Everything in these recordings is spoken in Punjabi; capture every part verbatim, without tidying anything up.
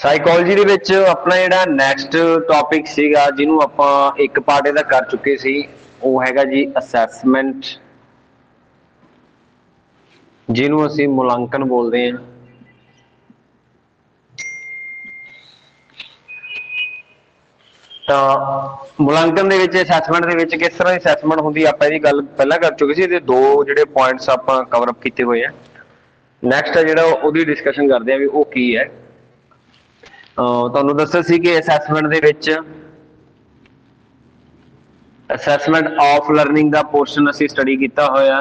ਸਾਈਕੋਲੋਜੀ ਦੇ ਵਿੱਚ ਆਪਣਾ ਜਿਹੜਾ ਨੈਕਸਟ ਟੌਪਿਕ ਸੀਗਾ ਜਿਹਨੂੰ ਆਪਾਂ ਇੱਕ ਪਾਰਟ ਇਹਦਾ ਕਰ ਚੁੱਕੇ ਸੀ ਉਹ ਹੈਗਾ ਜੀ ਅਸੈਸਮੈਂਟ, ਜਿਹਨੂੰ ਅਸੀਂ ਮੁਲਾਂਕਣ ਬੋਲਦੇ ਹਾਂ। ਤਾਂ ਮੁਲਾਂਕਣ ਦੇ ਵਿੱਚ ਅਸੈਸਮੈਂਟ ਦੇ ਵਿੱਚ ਕਿਸ ਤਰ੍ਹਾਂ ਦੀ ਅਸੈਸਮੈਂਟ ਹੁੰਦੀ ਆਪਾਂ ਇਹਦੀ ਗੱਲ ਪਹਿਲਾਂ ਕਰ ਚੁੱਕੇ ਸੀ। ਇਹਦੇ ਦੋ ਜਿਹੜੇ ਪੁਆਇੰਟਸ ਆਪਾਂ ਕਵਰ ਅਪ ਕੀਤੇ ਹੋਏ ਆ। ਨੈਕਸਟ ਹੈ ਜਿਹੜਾ ਉਹਦੀ ਡਿਸਕਸ਼ਨ ਕਰਦੇ ਆ ਵੀ ਉਹ ਕੀ ਹੈ। ਤੁਹਾਨੂੰ ਦੱਸਿਆ ਸੀ ਕਿ ਅਸੈਸਮੈਂਟ ਦੇ ਵਿੱਚ ਅਸੈਸਮੈਂਟ ਆਫ ਲਰਨਿੰਗ ਦਾ ਪੋਰਸ਼ਨ ਅਸੀਂ ਸਟੱਡੀ ਕੀਤਾ ਹੋਇਆ।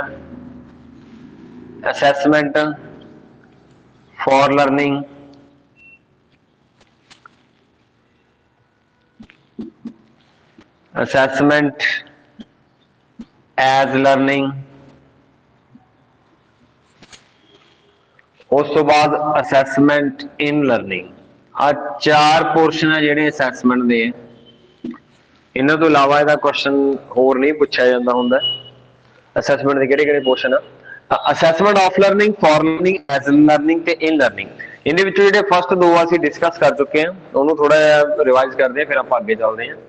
Assessment for learning, assessment as learning, ਉਸ ਤੋਂ ਬਾਅਦ ਅਸੈਸਮੈਂਟ ਇਨ ਲਰਨਿੰਗ। ਆ ਚਾਰ ਪੋਰਸ਼ਨ ਹੈ ਜਿਹੜੇ ਅਸੈਸਮੈਂਟ ਦੇ। ਇਹਨਾਂ ਤੋਂ ਇਲਾਵਾ ਇਹਦਾ ਕੁਐਸਚਨ ਹੋਰ ਨਹੀਂ ਪੁੱਛਿਆ ਜਾਂਦਾ ਹੁੰਦਾ। ਅਸੈਸਮੈਂਟ ਦੇ ਕਿਹੜੇ ਕਿਹੜੇ ਪੋਰਸ਼ਨ ਆ? Assessment of learning, for learning, as learning ਤੇ ਇਨ ਲਰਨਿੰਗ। ਇਹਦੇ ਵਿੱਚੋਂ ਜਿਹੜੇ ਫਸਟ ਦੋ ਅਸੀਂ ਡਿਸਕਸ ਕਰ ਚੁੱਕੇ ਹਾਂ, ਉਹਨੂੰ ਥੋੜਾ ਜਿਹਾ ਰਿਵਾਈਜ਼ ਕਰਦੇ ਹਾਂ, ਫਿਰ ਆਪਾਂ ਅੱਗੇ ਚੱਲਦੇ ਹਾਂ।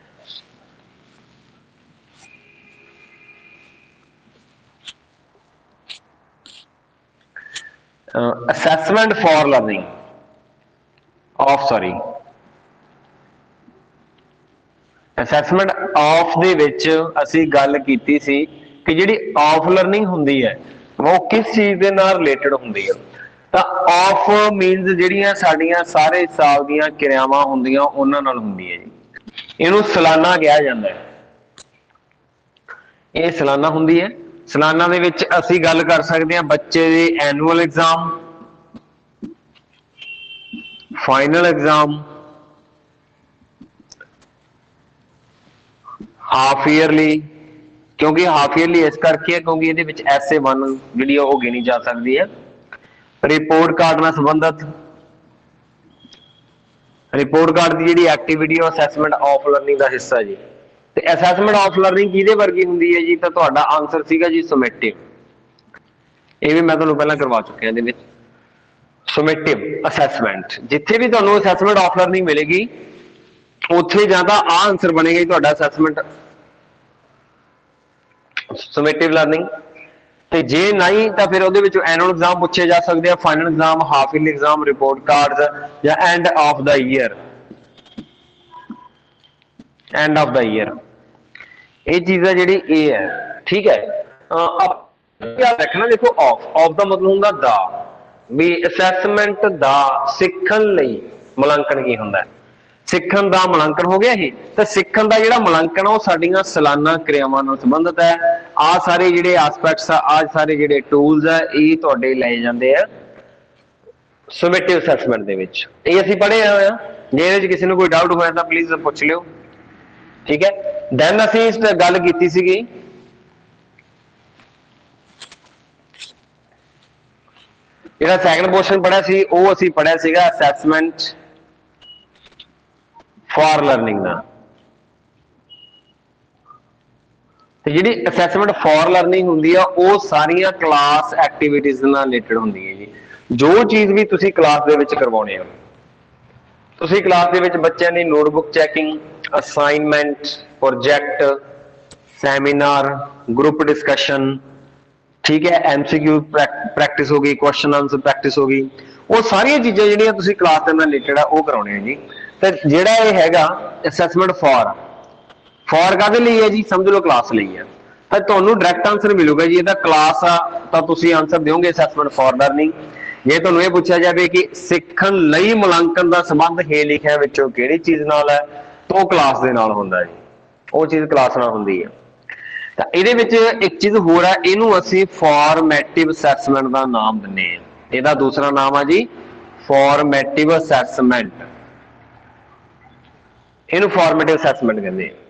Assessment for learning of sorry assessment of ਦੇ ਵਿੱਚ ਅਸੀਂ ਗੱਲ ਕੀਤੀ ਸੀ ਕਿ ਜਿਹੜੀ ਆਫ ਲਰਨਿੰਗ ਹੁੰਦੀ ਹੈ ਉਹ ਕਿਸ ਚੀਜ਼ ਦੇ ਨਾਲ ਰਿਲੇਟਡ ਹੁੰਦੀ ਹੈ। ਤਾਂ ਆਫ ਮੀਨਸ ਜਿਹੜੀਆਂ ਸਾਡੀਆਂ ਸਾਰੇ ਸਾਲ ਦੀਆਂ ਕਿਰਿਆਵਾਂ ਹੁੰਦੀਆਂ ਉਹਨਾਂ ਨਾਲ ਹੁੰਦੀ ਹੈ ਜੀ। ਇਹਨੂੰ ਸਾਲਾਨਾ ਕਿਹਾ ਜਾਂਦਾ ਹੈ। ਇਹ ਸਾਲਾਨਾ ਹੁੰਦੀ ਹੈ। ਸਾਲਾਨਾ ਦੇ ਵਿੱਚ ਅਸੀਂ ਗੱਲ ਕਰ ਸਕਦੇ ਹਾਂ ਬੱਚੇ ਦੇ annual exam, final exam, half yearly. ਕਿਉਂਕਿ ਹਾਫ ਈਅਰਲੀ ਇਸ ਕਰਕੇ ਹੈ ਕਿਉਂਕਿ ਇਹਦੇ ਵਿੱਚ ਐਸ ਏ ਵਨ ਜਿਹੜੀ ਉਹ ਗਿਣੀ ਜਾ ਸਕਦੀ ਹੈ। ਰਿਪੋਰਟ ਕਾਰਡ ਨਾਲ ਸੰਬੰਧਿਤ, ਰਿਪੋਰਟ ਕਾਰਡ ਦੀ ਜਿਹੜੀ ਐਕਟੀਵਿਟੀ ਉਹ ਅਸੈਸਮੈਂਟ ਆਫ ਲਰਨਿੰਗ ਦਾ ਹਿੱਸਾ ਜੀ। ਤੇ ਅਸੈਸਮੈਂਟ ਆਫ ਲਰਨਿੰਗ ਕਿਹਦੇ ਵਰਗੀ ਹੁੰਦੀ ਹੈ ਜੀ? ਤਾਂ ਤੁਹਾਡਾ ਆਨਸਰ ਸੀਗਾ ਜੀ ਸਮੇਟਿਵ। ਇਹ ਵੀ ਮੈਂ ਤੁਹਾਨੂੰ ਪਹਿਲਾਂ ਕਰਵਾ ਚੁੱਕਿਆ ਇਹਦੇ ਵਿੱਚ। ਸਮੇਟਿਵ ਅਸੈਸਮੈਂਟ, ਜਿੱਥੇ ਵੀ ਤੁਹਾਨੂੰ ਅਸੈਸਮੈਂਟ ਆਫ ਲਰਨਿੰਗ ਮਿਲੇਗੀ ਉੱਥੇ ਜਾਂ ਤਾਂ ਆ ਆਨਸਰ ਬਣੇਗਾ ਜੀ ਤੁਹਾਡਾ ਅਸੈਸਮੈਂਟ ਸਮੇਟਿਵ ਲਰਨਿੰਗ। ਤੇ ਜੇ ਨਹੀਂ ਤਾਂ ਫਿਰ ਉਹਦੇ ਵਿੱਚੋਂ ਐਨੂਅਲ ਐਗਜ਼ਾਮ ਪੁੱਛੇ ਜਾ ਸਕਦੇ ਆ, final exam, half yearly exam, report cards ਜਾਂ end of the year, end of the year. ਇਹ ਚੀਜ਼ ਹੈ ਜਿਹੜੀ ਇਹ ਹੈ। ਠੀਕ ਹੈ। ਯਾਦ ਰੱਖਣਾ, ਦੇਖੋ ਆਫ ਆਫ ਦਾ ਮਤਲਬ ਹੁੰਦਾ ਦਾ, ਵੀ ਅਸੈਸਮੈਂਟ ਦਾ ਸਿੱਖਣ ਲਈ ਮੁਲਾਂਕਣ ਕੀ ਹੁੰਦਾ? ਸਿੱਖਣ ਦਾ ਮੁਲਾਂਕਣ ਹੋ ਗਿਆ ਇਹ। ਤਾਂ ਸਿੱਖਣ ਦਾ ਜਿਹੜਾ ਮੁਲਾਂਕਣ ਉਹ ਸਾਡੀਆਂ ਸਾਲਾਨਾ ਕਿਰਿਆਵਾਂ ਨਾਲ ਸੰਬੰਧਿਤ ਹੈ। ਆਹ ਸਾਰੇ ਜਿਹੜੇ ਐਸਪੈਕਟਸ ਆ, ਆਹ ਸਾਰੇ ਜਿਹੜੇ ਟੂਲਸ ਆ, ਇਹ ਤੁਹਾਡੇ ਲਏ ਜਾਂਦੇ ਆ ਸਮੇਟਿਵ ਅਸੈਸਮੈਂਟ ਦੇ ਵਿੱਚ। ਇਹ ਅਸੀਂ ਪੜ੍ਹੇ ਹੋਏ ਆ। ਜੇ ਇਹਦੇ ਵਿੱਚ ਕਿਸੇ ਨੂੰ ਕੋਈ ਡਾਊਟ ਹੋਇਆ ਤਾਂ ਪਲੀਜ਼ ਪੁੱਛ ਲਿਓ। ਠੀਕ ਹੈ। ਦੈਨ ਅਸੀਂ ਇਸ ਗੱਲ ਕੀਤੀ ਸੀਗੀ ਜਿਹੜਾ ਸੈਕੰਡ ਪੋਰਸ਼ਨ ਪੜ੍ਹਿਆ ਸੀ ਉਹ ਅਸੀਂ ਪੜ੍ਹਿਆ ਸੀਗਾ ਅਸੈਸਮੈਂਟ ਫॉर ਲਰਨਿੰਗ ਦਾ। ਤੇ ਜਿਹੜੀ ਅਸੈਸਮੈਂਟ ਫॉर ਲਰਨਿੰਗ ਹੁੰਦੀ ਆ ਉਹ ਸਾਰੀਆਂ ਕਲਾਸ ਐਕਟੀਵਿਟੀਜ਼ ਨਾਲ ਰਿਲੇਟਡ ਹੁੰਦੀ ਹੈ ਜੀ। ਜੋ ਚੀਜ਼ ਵੀ ਤੁਸੀਂ ਕਲਾਸ ਦੇ ਵਿੱਚ ਕਰਵਾਉਣੇ ਹੋ, ਤੁਸੀਂ ਕਲਾਸ ਦੇ ਵਿੱਚ ਬੱਚਿਆਂ ਦੀ notebook checking, assignment, project, seminar, group discussion, ਠੀਕ ਹੈ, ਐਮਸੀਕਿਊ ਪ੍ਰੈਕਟਿਸ ਹੋ ਗਈ, ਕੁਐਸਚਨ ਆਨਸਰ ਪ੍ਰੈਕਟਿਸ ਹੋ ਗਈ, ਉਹ ਸਾਰੀਆਂ ਚੀਜ਼ਾਂ ਜਿਹੜੀਆਂ ਤੁਸੀਂ ਕਲਾਸ ਦੇ ਨਾਲ ਰਿਲੇਟਡ ਆ ਉਹ ਕਰਾਉਣੇ ਆ ਜੀ। ਤੇ ਜਿਹੜਾ ਇਹ ਹੈਗਾ ਅਸੈਸਮੈਂਟ ਫॉर ਫॉर ਕਾਹਦੇ ਲਈ ਹੈ ਜੀ? ਸਮਝ ਲਓ ਕਲਾਸ ਲਈ ਹੈ। ਤਾਂ ਤੁਹਾਨੂੰ ਡਾਇਰੈਕਟ ਆਨਸਰ ਮਿਲੂਗਾ ਜੀ। ਇਹਦਾ ਕਲਾਸ ਆ ਤਾਂ ਤੁਸੀਂ ਆਨਸਰ ਦਿਓਗੇ ਅਸੈਸਮੈਂਟ ਫॉर ਲਰਨਿੰਗ। ਜੇ ਤੁਹਾਨੂੰ ਇਹ ਪੁੱਛਿਆ ਜਾਵੇ ਕਿ ਸਿੱਖਣ ਲਈ ਮੁਲਾਂਕਣ ਦਾ ਸੰਬੰਧ ਹੇ ਲਿਖਿਆ ਵਿੱਚੋਂ ਕਿਹੜੀ ਚੀਜ਼ ਨਾਲ ਹੈ, ਤਾਂ ਉਹ ਕਲਾਸ ਦੇ ਨਾਲ ਹੁੰਦਾ ਜੀ। ਉਹ ਚੀਜ਼ ਕਲਾਸ ਨਾਲ ਹੁੰਦੀ ਹੈ। ਤਾਂ ਇਹਦੇ ਵਿੱਚ ਇੱਕ ਚੀਜ਼ ਹੋਰ ਹੈ, ਇਹਨੂੰ ਅਸੀਂ ਫਾਰਮੈਟਿਵ ਅਸੈਸਮੈਂਟ ਦਾ ਨਾਮ ਦਿੰਦੇ ਹਾਂ। ਇਹਦਾ ਦੂਸਰਾ ਨਾਮ ਆ ਜੀ ਫਾਰਮੈਟਿਵ ਅਸੈਸਮੈਂਟ। ਇਹਨੂੰ ਫਾਰਮੈਟਿਵ ਅਸੈਸਮੈਂਟ ਕਹਿੰਦੇ ਆ।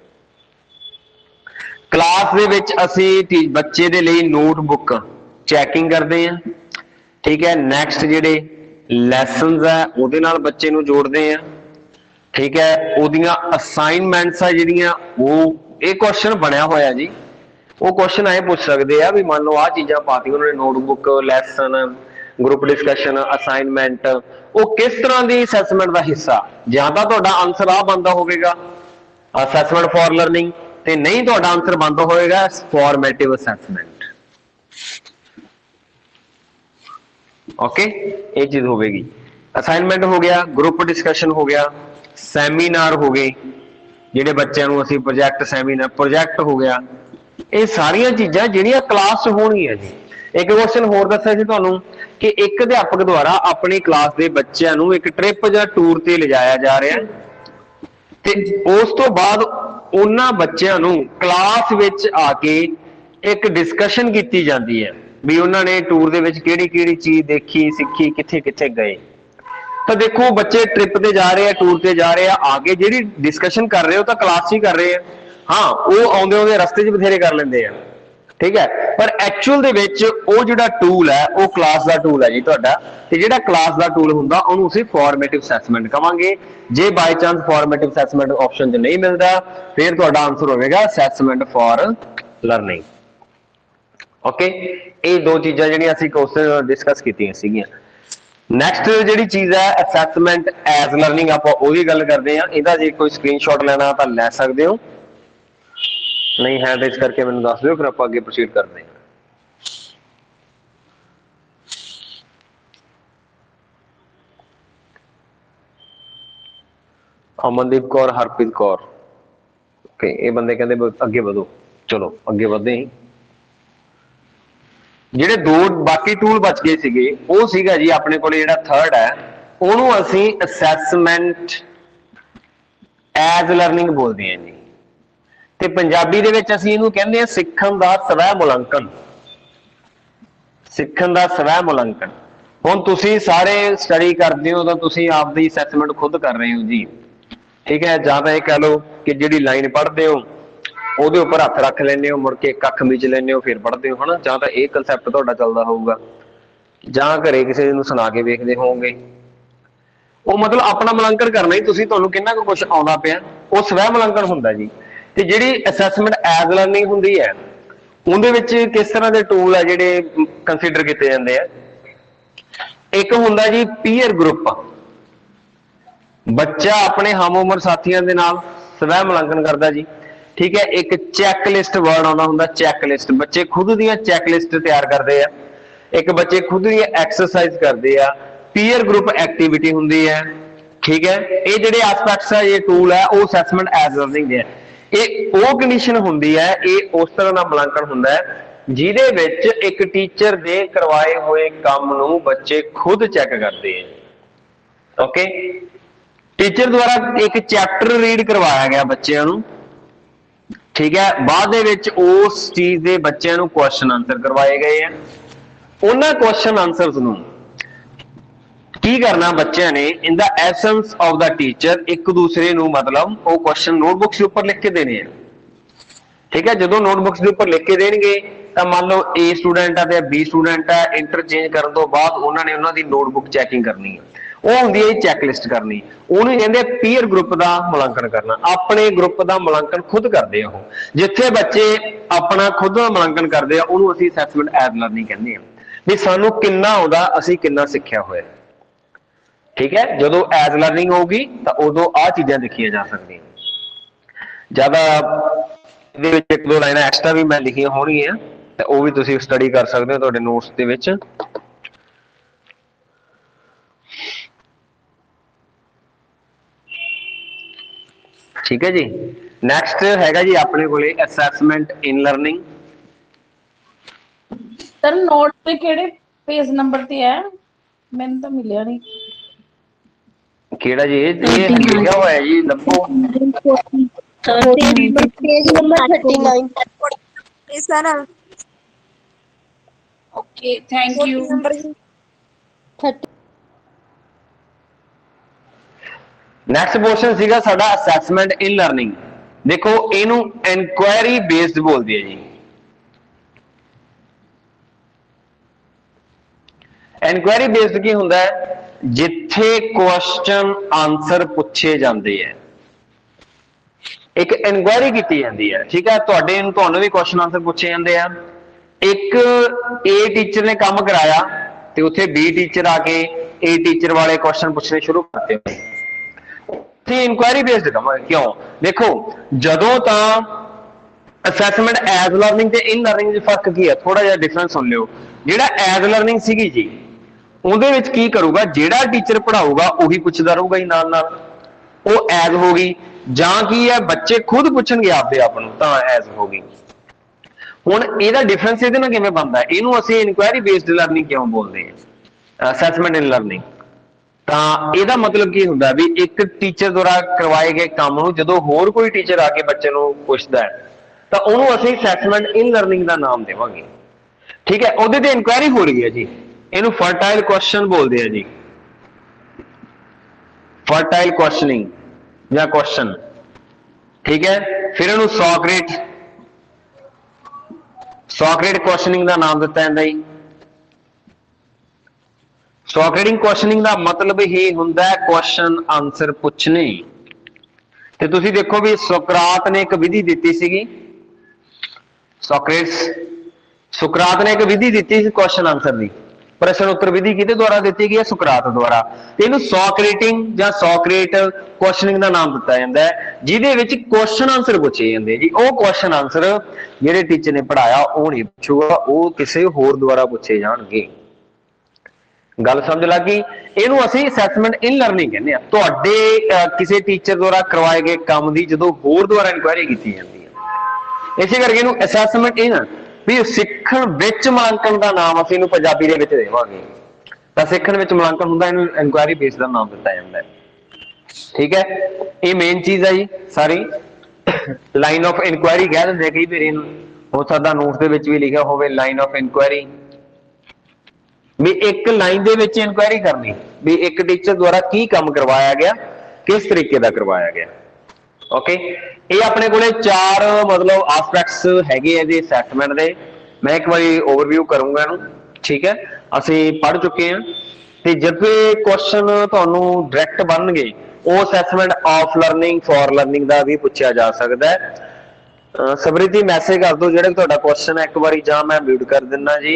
ਕਲਾਸ ਦੇ ਵਿੱਚ ਅਸੀਂ ਬੱਚੇ ਦੇ ਲਈ ਨੋਟਬੁੱਕ ਚੈਕਿੰਗ ਕਰਦੇ ਹਾਂ। ਠੀਕ ਹੈ। ਨੈਕਸਟ ਜਿਹੜੇ ਲੈਸਨਸ ਆ ਉਹਦੇ ਨਾਲ ਬੱਚੇ ਨੂੰ ਜੋੜਦੇ ਆ। ਠੀਕ ਹੈ। ਉਹਦੀਆਂ ਅਸਾਈਨਮੈਂਟਸ ਆ ਜਿਹੜੀਆਂ ਉਹ ਇਹ ਕੁਐਸਚਨ ਬਣਿਆ ਹੋਇਆ ਜੀ। ਉਹ ਕੁਐਸਚਨ ਐ ਪੁੱਛ ਸਕਦੇ ਆ ਵੀ ਮੰਨ ਲਓ ਆਹ ਚੀਜ਼ਾਂ ਪਾਤੀਆਂ ਉਹਨਾਂ ਨੇ notebook, lesson, group discussion assignment वो किस तरह की असैसमेंट का हिस्सा ਜਾਂ ਤਾਂ ਤੁਹਾਡਾ आंसर आ बनता होगा असैसमेंट फॉर लर्निंग ਤੇ ਨਹੀਂ ਤੁਹਾਡਾ आंसर बनता होएगा फॉर्मेटिव असैसमेंट ओके ये चीज होगी असाइनमेंट हो गया ग्रुप डिस्कशन हो गया सैमीनार हो गए ਜਿਹੜੇ ਬੱਚਿਆਂ ਨੂੰ ਅਸੀਂ प्रोजैक्ट सैमीनार प्रोजैक्ट हो गया ये सारिया चीज़ां ਜਿਹੜੀਆਂ क्लास च होणगीਆਂ जी एक क्वेश्चन होर दस्सिया ਸੀ ਤੁਹਾਨੂੰ कि एक अध्यापक द्वारा अपनी क्लास के बच्चों को एक ट्रिप या टूर ते ले जाया जा रहा है ते उस तो बाद उन्हां बच्चों को क्लास विच आके एक डिस्कशन की जाती है भी उन्होंने टूर दे विच किहड़ी किहड़ी चीज़ देखी सीखी कित्थे कित्थे गए तो देखो बच्चे ट्रिप ते जा रहे हैं टूर ते जा रहे हैं आगे जिहड़ी डिस्कशन कर रहे हो तो क्लास ही कर रहे हैं हाँ वो आउंदे आउंदे रस्ते च बथेरे कर लेंदे हैं ठीक है पर एक्चुअल दे विच वो जिहड़ा टूल है वो क्लास का टूल है जी तुहाडा ते जिहड़ा क्लास का टूल हुंदा उहनूं असीं फॉर्मेटिव असैसमेंट कहांगे जे by chance formative assessment option च नहीं मिलता फिर तुहाडा आंसर होवेगा असैसमेंट फॉर लर्निंग ओके ये दो चीज़ां जिहड़ियां असीं क्वेश्चन डिस्कस कीतियां सीगीआं नैक्सट जिहड़ी चीज़ है असैसमेंट एज लर्निंग आपां ओहदी गल करदे हां इहदा जे कोई स्क्रीनशॉट लेना तां लै सकदे हो नहीं है तो इस करके मैंने दस दो फिर आप आगे प्रोसीड करते हैं अमनदीप कौर हरप्रीत कौर ओके ये बंदे कहते अगे बढ़ो चलो अगे बढ़ते ही ਜਿਹੜੇ दो बाकी टूल बच गए ਸੀਗੇ ਉਹ ਸੀਗਾ ਜੀ ਆਪਣੇ ਕੋਲੇ ਜਿਹੜਾ थर्ड है ਉਹਨੂੰ ਅਸੀਂ ਅਸੈਸਮੈਂਟ ਐਜ਼ ਲਰਨਿੰਗ ਬੋਲਦੇ ਹਾਂ ਜੀ ਤੇ ਪੰਜਾਬੀ ਦੇ ਵਿੱਚ ਅਸੀਂ ਇਹਨੂੰ ਕਹਿੰਦੇ ਆ ਸਿੱਖਣ ਦਾ ਸਵੈ ਮੁਲਾਂਕਣ ਸਿੱਖਣ ਦਾ ਸਵੈ ਮੁਲਾਂਕਣ ਹੁਣ ਤੁਸੀਂ ਸਾਰੇ ਸਟੱਡੀ ਕਰਦੇ ਹੋ ਤਾਂ ਤੁਸੀਂ ਆਪਦੀ ਅਸੈਸਮੈਂਟ ਖੁਦ ਕਰ ਰਹੇ ਹੋ ਜੀ ਠੀਕ ਹੈ ਜਾਂ ਤਾਂ ਇਹ ਕਹ ਲਓ ਕਿ ਜਿਹੜੀ ਲਾਈਨ ਪੜ੍ਹਦੇ ਹੋ ਉਹਦੇ ਉੱਪਰ ਹੱਥ ਰੱਖ ਲੈਂਦੇ ਹੋ ਮੁੜ ਕੇ ਕੱਖ ਮੀਚ ਲੈਂਦੇ ਹੋ ਫਿਰ ਪੜ੍ਹਦੇ ਹੋ ਹਨਾ ਜਾਂ ਤਾਂ ਇਹ ਕਨਸੈਪਟ ਤੁਹਾਡਾ ਚੱਲਦਾ ਹੋਊਗਾ ਜਾਂ ਘਰੇ ਕਿਸੇ ਨੂੰ ਸੁਣਾ ਕੇ ਵੇਖਦੇ ਹੋਵੋਗੇ ਉਹ ਮਤਲਬ ਆਪਣਾ ਮੁਲਾਂਕਣ ਕਰਨਾ ਹੀ ਤੁਸੀਂ ਤੁਹਾਨੂੰ ਕਿੰਨਾ ਕੁ ਕੁਝ ਆਉਂਦਾ ਪਿਆ ਉਹ ਸਵੈ ਮੁਲਾਂਕਣ ਹੁੰਦਾ ਜੀ ਤੇ ਜਿਹੜੀ ਅਸੈਸਮੈਂਟ ਐਜ਼ ਲਰਨਿੰਗ ਹੁੰਦੀ ਹੈ ਉਹਦੇ ਵਿੱਚ ਕਿਸ ਤਰ੍ਹਾਂ ਦੇ ਟੂਲ ਆ ਜਿਹੜੇ ਕੰਸੀਡਰ ਕੀਤੇ ਜਾਂਦੇ ਆ ਇੱਕ ਹੁੰਦਾ ਜੀ ਪੀਅਰ ਗਰੁੱਪ ਬੱਚਾ ਆਪਣੇ ਹਮ ਉਮਰ ਸਾਥੀਆਂ ਦੇ ਨਾਲ ਸਵੈ ਮੁਲਾਂਕਣ ਕਰਦਾ ਜੀ ठीक है एक चैकलिस्ट वर्ड आना हुंदा चैकलिस्ट बच्चे खुद दी चैकलिस्ट तैयार करते हैं एक बच्चे खुद दी एक्सरसाइज करते हैं पीयर ग्रुप एक्टिविटी हुंदी है ठीक है ये जिहड़े एस्पेक्ट्स है ये टूल है वो असैसमेंट एज लर्निंग है ये वो कंडीशन हुंदी है ये उस तरह का मुलांकन हुंदा है जिहदे विच एक टीचर दे करवाए हुए काम नूं बच्चे खुद चैक करते हैं ओके टीचर द्वारा एक चैप्टर रीड करवाया गया बच्चों नूं ठीक है बाद उस चीज के बच्चों क्वेश्चन आंसर करवाए गए हैं उन्होंने क्वेश्चन आंसर की करना बच्चों ने in the essence of the teacher एक दूसरे को मतलब वो क्वेश्चन नोटबुक्स के उपर लिख के देने हैं ठीक है जो नोटबुक्स के उपर लिख के देंगे तो मान लो ए स्टूडेंट है बी स्टूडेंट है इंटरचेंज करने तो बाद उन्होंने उन्होंने नोटबुक चैकिंग करनी है वो होंदी है चैकलिस्ट करनी उन्होंने कहते पीयर ग्रुप का मुलांकन करना अपने ग्रुप का मुलांकन खुद करते हैं वो जिथे बच्चे अपना खुद का मुलांकन करते हैं उन्होंने असीं असैसमेंट एज लर्निंग कहते हैं भी सानू कितना आउंदा असीं कितना सिक्ख्या होया ठीक है जो एज लर्निंग होगी तो उदों आ चीज़ां देखियां जा सकदियां ज़्यादा एक दो लाइनां एक्स्ट्रा भी मैं लिखियां होणगियां ते वो भी तुसीं स्टडी कर सकते हो तुहाडे नोट्स दे विच ठीक है जी नैक्सट हैगा जी अपने कोले assessment in learning sir note पे केड़े पेज नंबर ते है मैंने तो मिलिया नहीं केड़ा जी ये लिखा हुआ है जी लंबो पेज नंबर उनतीस सर ओके थैंक यू तीस नैक्सट क्वेश्चन सीगा साडा असैसमेंट इन लर्निंग देखो इनू इंक्वायरी बेस्ड बोलदी है जी इंक्वायरी बेस्ड की हुंदा है जिथे क्वेश्चन आंसर पूछे जाते हैं एक इंक्वायरी की जाती है ठीक है तुहाडे तुहानू भी क्वेश्चन आंसर पूछे जाते हैं एक ए टीचर ने काम कराया ਤੇ ਉੱਥੇ ਬੀ ਟੀਚਰ ਆ ਕੇ ਏ ਟੀਚਰ ਵਾਲੇ ਕੁਐਸਚਨ ਪੁੱਛਣੇ ਸ਼ੁਰੂ ਕਰਤੇ ਤੇ ਇਨਕੁਆਇਰੀ ਬੇਸਡ ਕਵਾਂਗੇ। ਕਿਉਂ? ਦੇਖੋ ਜਦੋਂ ਤਾਂ ਅਸੈਸਮੈਂਟ ਐਜ਼ ਲਰਨਿੰਗ ਤੇ ਇਨ ਲਰਨਿੰਗ ਚ ਫਰਕ ਕੀ ਹੈ, ਥੋੜਾ ਜਿਹਾ ਡਿਫਰੈਂਸ ਸੁਣ ਲਿਓ। ਜਿਹੜਾ ਐਜ਼ ਲਰਨਿੰਗ ਸੀਗੀ ਜੀ ਉਹਦੇ ਵਿੱਚ ਕੀ ਕਰੂਗਾ, ਜਿਹੜਾ ਟੀਚਰ ਪੜਾਊਗਾ ਉਹੀ ਪੁੱਛਦਾ ਰਹੂਗਾ ਜੀ ਨਾਲ ਨਾਲ, ਉਹ ਐਜ਼ ਹੋ ਗਈ। ਜਾਂ ਕੀ ਹੈ ਬੱਚੇ ਖੁਦ ਪੁੱਛਣਗੇ ਆਪਦੇ ਆਪ ਨੂੰ ਤਾਂ ਐਜ਼ ਹੋ ਗਈ। ਹੁਣ ਇਹਦਾ ਡਿਫਰੈਂਸ ਇਹਦੇ ਨਾਲ ਕਿਵੇਂ ਬਣਦਾ, ਇਹਨੂੰ ਅਸੀਂ ਇਨਕੁਆਇਰੀ ਬੇਸਡ ਲਰਨਿੰਗ ਕਿਉਂ ਬੋਲਦੇ ਹਾਂ, ਅਸੈਸਮੈਂਟ ਇਨ ਲਰਨਿੰਗ। ਤਾਂ ਇਹਦਾ ਮਤਲਬ ਕੀ ਹੁੰਦਾ ਵੀ ਇੱਕ ਟੀਚਰ ਦੁਆਰਾ ਕਰਵਾਏ ਗਏ ਕੰਮ ਨੂੰ ਜਦੋਂ ਹੋਰ ਕੋਈ ਟੀਚਰ ਆ ਕੇ ਬੱਚੇ ਨੂੰ ਪੁੱਛਦਾ ਹੈ ਤਾਂ ਉਹਨੂੰ ਅਸੀਂ ਅਸੈਸਮੈਂਟ ਇਨ ਲਰਨਿੰਗ ਦਾ ਨਾਮ ਦੇਵਾਂਗੇ। ਠੀਕ ਹੈ, ਉਹਦੇ ਤੇ ਇਨਕੁਆਇਰੀ ਹੋ ਰਹੀ ਹੈ ਜੀ, ਇਹਨੂੰ ਫਰਟਾਈਲ ਕੁਐਸਚਨ ਬੋਲਦੇ ਆ ਜੀ, ਫਰਟਾਈਲ ਕੁਐਸਚਨਿੰਗ ਜਾਂ ਕੁਐਸਚਨ। ਠੀਕ ਹੈ, ਫਿਰ ਇਹਨੂੰ ਸੋਕਰੇਟ ਸੋਕਰੇਟ ਕੁਐਸਚਨਿੰਗ ਦਾ ਨਾਮ ਦਿੱਤਾ ਜਾਂਦਾ ਜੀ। ਸੋਕਰੇਟਿੰਗ ਕੁਐਸਚਨਿੰਗ ਦਾ ਮਤਲਬ ਇਹ ਹੁੰਦਾ ਹੈ ਕੁਐਸਚਨ ਆਨਸਰ ਪੁੱਛਣੇ। ਤੇ ਤੁਸੀਂ ਦੇਖੋ ਵੀ ਸੁਕਰਾਤ ਨੇ ਇੱਕ ਵਿਧੀ ਦਿੱਤੀ ਸੀਗੀ, ਸੋਕਰੇਟਸ ਸੁਕਰਾਤ ਨੇ ਇੱਕ ਵਿਧੀ ਦਿੱਤੀ ਸੀ ਕੁਐਸਚਨ ਆਨਸਰ ਦੀ, ਪ੍ਰਸ਼ਨ ਉੱਤਰ ਵਿਧੀ ਕਿਹਦੇ ਦੁਆਰਾ ਦਿੱਤੀ ਗਈ ਹੈ, ਸੁਕਰਾਤ ਦੁਆਰਾ। ਤੇ ਇਹਨੂੰ ਸੋਕਰੇਟਿੰਗ ਜਾਂ ਸੋਕਰੇਟ ਕੁਐਸਚਨਿੰਗ ਦਾ ਨਾਮ ਦਿੱਤਾ ਜਾਂਦਾ ਹੈ, ਜਿਹਦੇ ਵਿੱਚ ਕੁਐਸਚਨ ਆਨਸਰ ਪੁੱਛੇ ਜਾਂਦੇ ਜੀ। ਉਹ ਕੁਐਸਚਨ ਆਨਸਰ ਜਿਹੜੇ ਟੀਚਰ ਨੇ ਪੜਾਇਆ ਉਹ ਨਹੀਂ ਪੁੱਛੂਗਾ, ਉਹ ਕਿਸੇ ਹੋਰ ਦੁਆਰਾ ਪੁੱਛੇ ਜਾਣਗੇ। ਗੱਲ ਸਮਝ ਲੱਗ ਗਈ? ਇਹਨੂੰ ਅਸੀਂ ਅਸੈਸਮੈਂਟ ਇਨ ਲਰਨਿੰਗ ਕਹਿੰਦੇ ਆ। ਤੁਹਾਡੇ ਕਿਸੇ ਟੀਚਰ ਦੁਆਰਾ ਕਰਵਾਏ ਗਏ ਕੰਮ ਦੀ ਜਦੋਂ ਹੋਰ ਦੁਆਰਾ ਇਨਕੁਆਇਰੀ ਕੀਤੀ ਜਾਂਦੀ ਹੈ, ਇਸੇ ਕਰਕੇ ਇਹਨੂੰ ਅਸੈਸਮੈਂਟ ਇਨ ਵੀ ਸਿੱਖਣ ਵਿੱਚ ਮੁਲਾਂਕਣ ਦਾ ਨਾਮ ਅਸੀਂ ਇਹਨੂੰ ਪੰਜਾਬੀ ਦੇ ਵਿੱਚ ਦੇਵਾਂਗੇ। ਤਾਂ ਸਿੱਖਣ ਵਿੱਚ ਮੁਲਾਂਕਣ ਹੁੰਦਾ, ਇਹਨੂੰ ਇਨਕੁਆਇਰੀ ਬੇਸ ਦਾ ਨਾਮ ਦਿੱਤਾ ਜਾਂਦਾ ਹੈ। ਠੀਕ ਹੈ, ਇਹ ਮੇਨ ਚੀਜ਼ ਹੈ ਜੀ ਸਾਰੀ। ਲਾਈਨ ਆਫ ਇਨਕੁਆਇਰੀ ਕਹਿ ਦਿੰਦੇ ਕਈ ਵਾਰ ਇਹਨੂੰ, ਹੋ ਸਕਦਾ ਨੋਟ ਦੇ ਵਿੱਚ ਵੀ ਲਿਖਿਆ ਹੋਵੇ ਲਾਈਨ ਆਫ ਇਨਕੁਆਇਰੀ, ਵੀ ਇੱਕ ਲਾਈਨ ਦੇ ਵਿੱਚ ਇਨਕੁਆਇਰੀ ਕਰਨੀ ਵੀ ਇੱਕ ਟੀਚਰ ਦੁਆਰਾ ਕੀ ਕੰਮ ਕਰਵਾਇਆ ਗਿਆ, ਕਿਸ ਤਰੀਕੇ ਦਾ ਕਰਵਾਇਆ ਗਿਆ। ਓਕੇ, ਇਹ ਆਪਣੇ ਕੋਲੇ ਚਾਰ ਮਤਲਬ ਆਸਪੈਕਟਸ ਹੈਗੇ ਆ ਜੀ ਅਸੈਸਮੈਂਟ ਦੇ। ਮੈਂ ਇੱਕ ਵਾਰੀ ਓਵਰਵਿਊ ਕਰੂੰਗਾ ਇਹਨੂੰ। ਠੀਕ ਹੈ, ਅਸੀਂ ਪੜ੍ਹ ਚੁੱਕੇ ਹਾਂ ਤੇ ਜਦੋਂ ਕੁਐਸਚਨ ਤੁਹਾਨੂੰ ਡਾਇਰੈਕਟ ਬਣਨਗੇ ਉਹ assessment of learning for learning ਦਾ ਵੀ ਪੁੱਛਿਆ ਜਾ ਸਕਦਾ ਹੈ। ਸਮ੍ਰਿਤੀ ਮੈਸੇਜ ਕਰ ਦਿਓ ਜਿਹੜਾ ਤੁਹਾਡਾ ਕੁਐਸਚਨ ਹੈ ਇੱਕ ਵਾਰੀ, ਜਾਂ ਮੈਂ ਮਿਊਟ ਕਰ ਦਿੰਦਾ ਜੀ।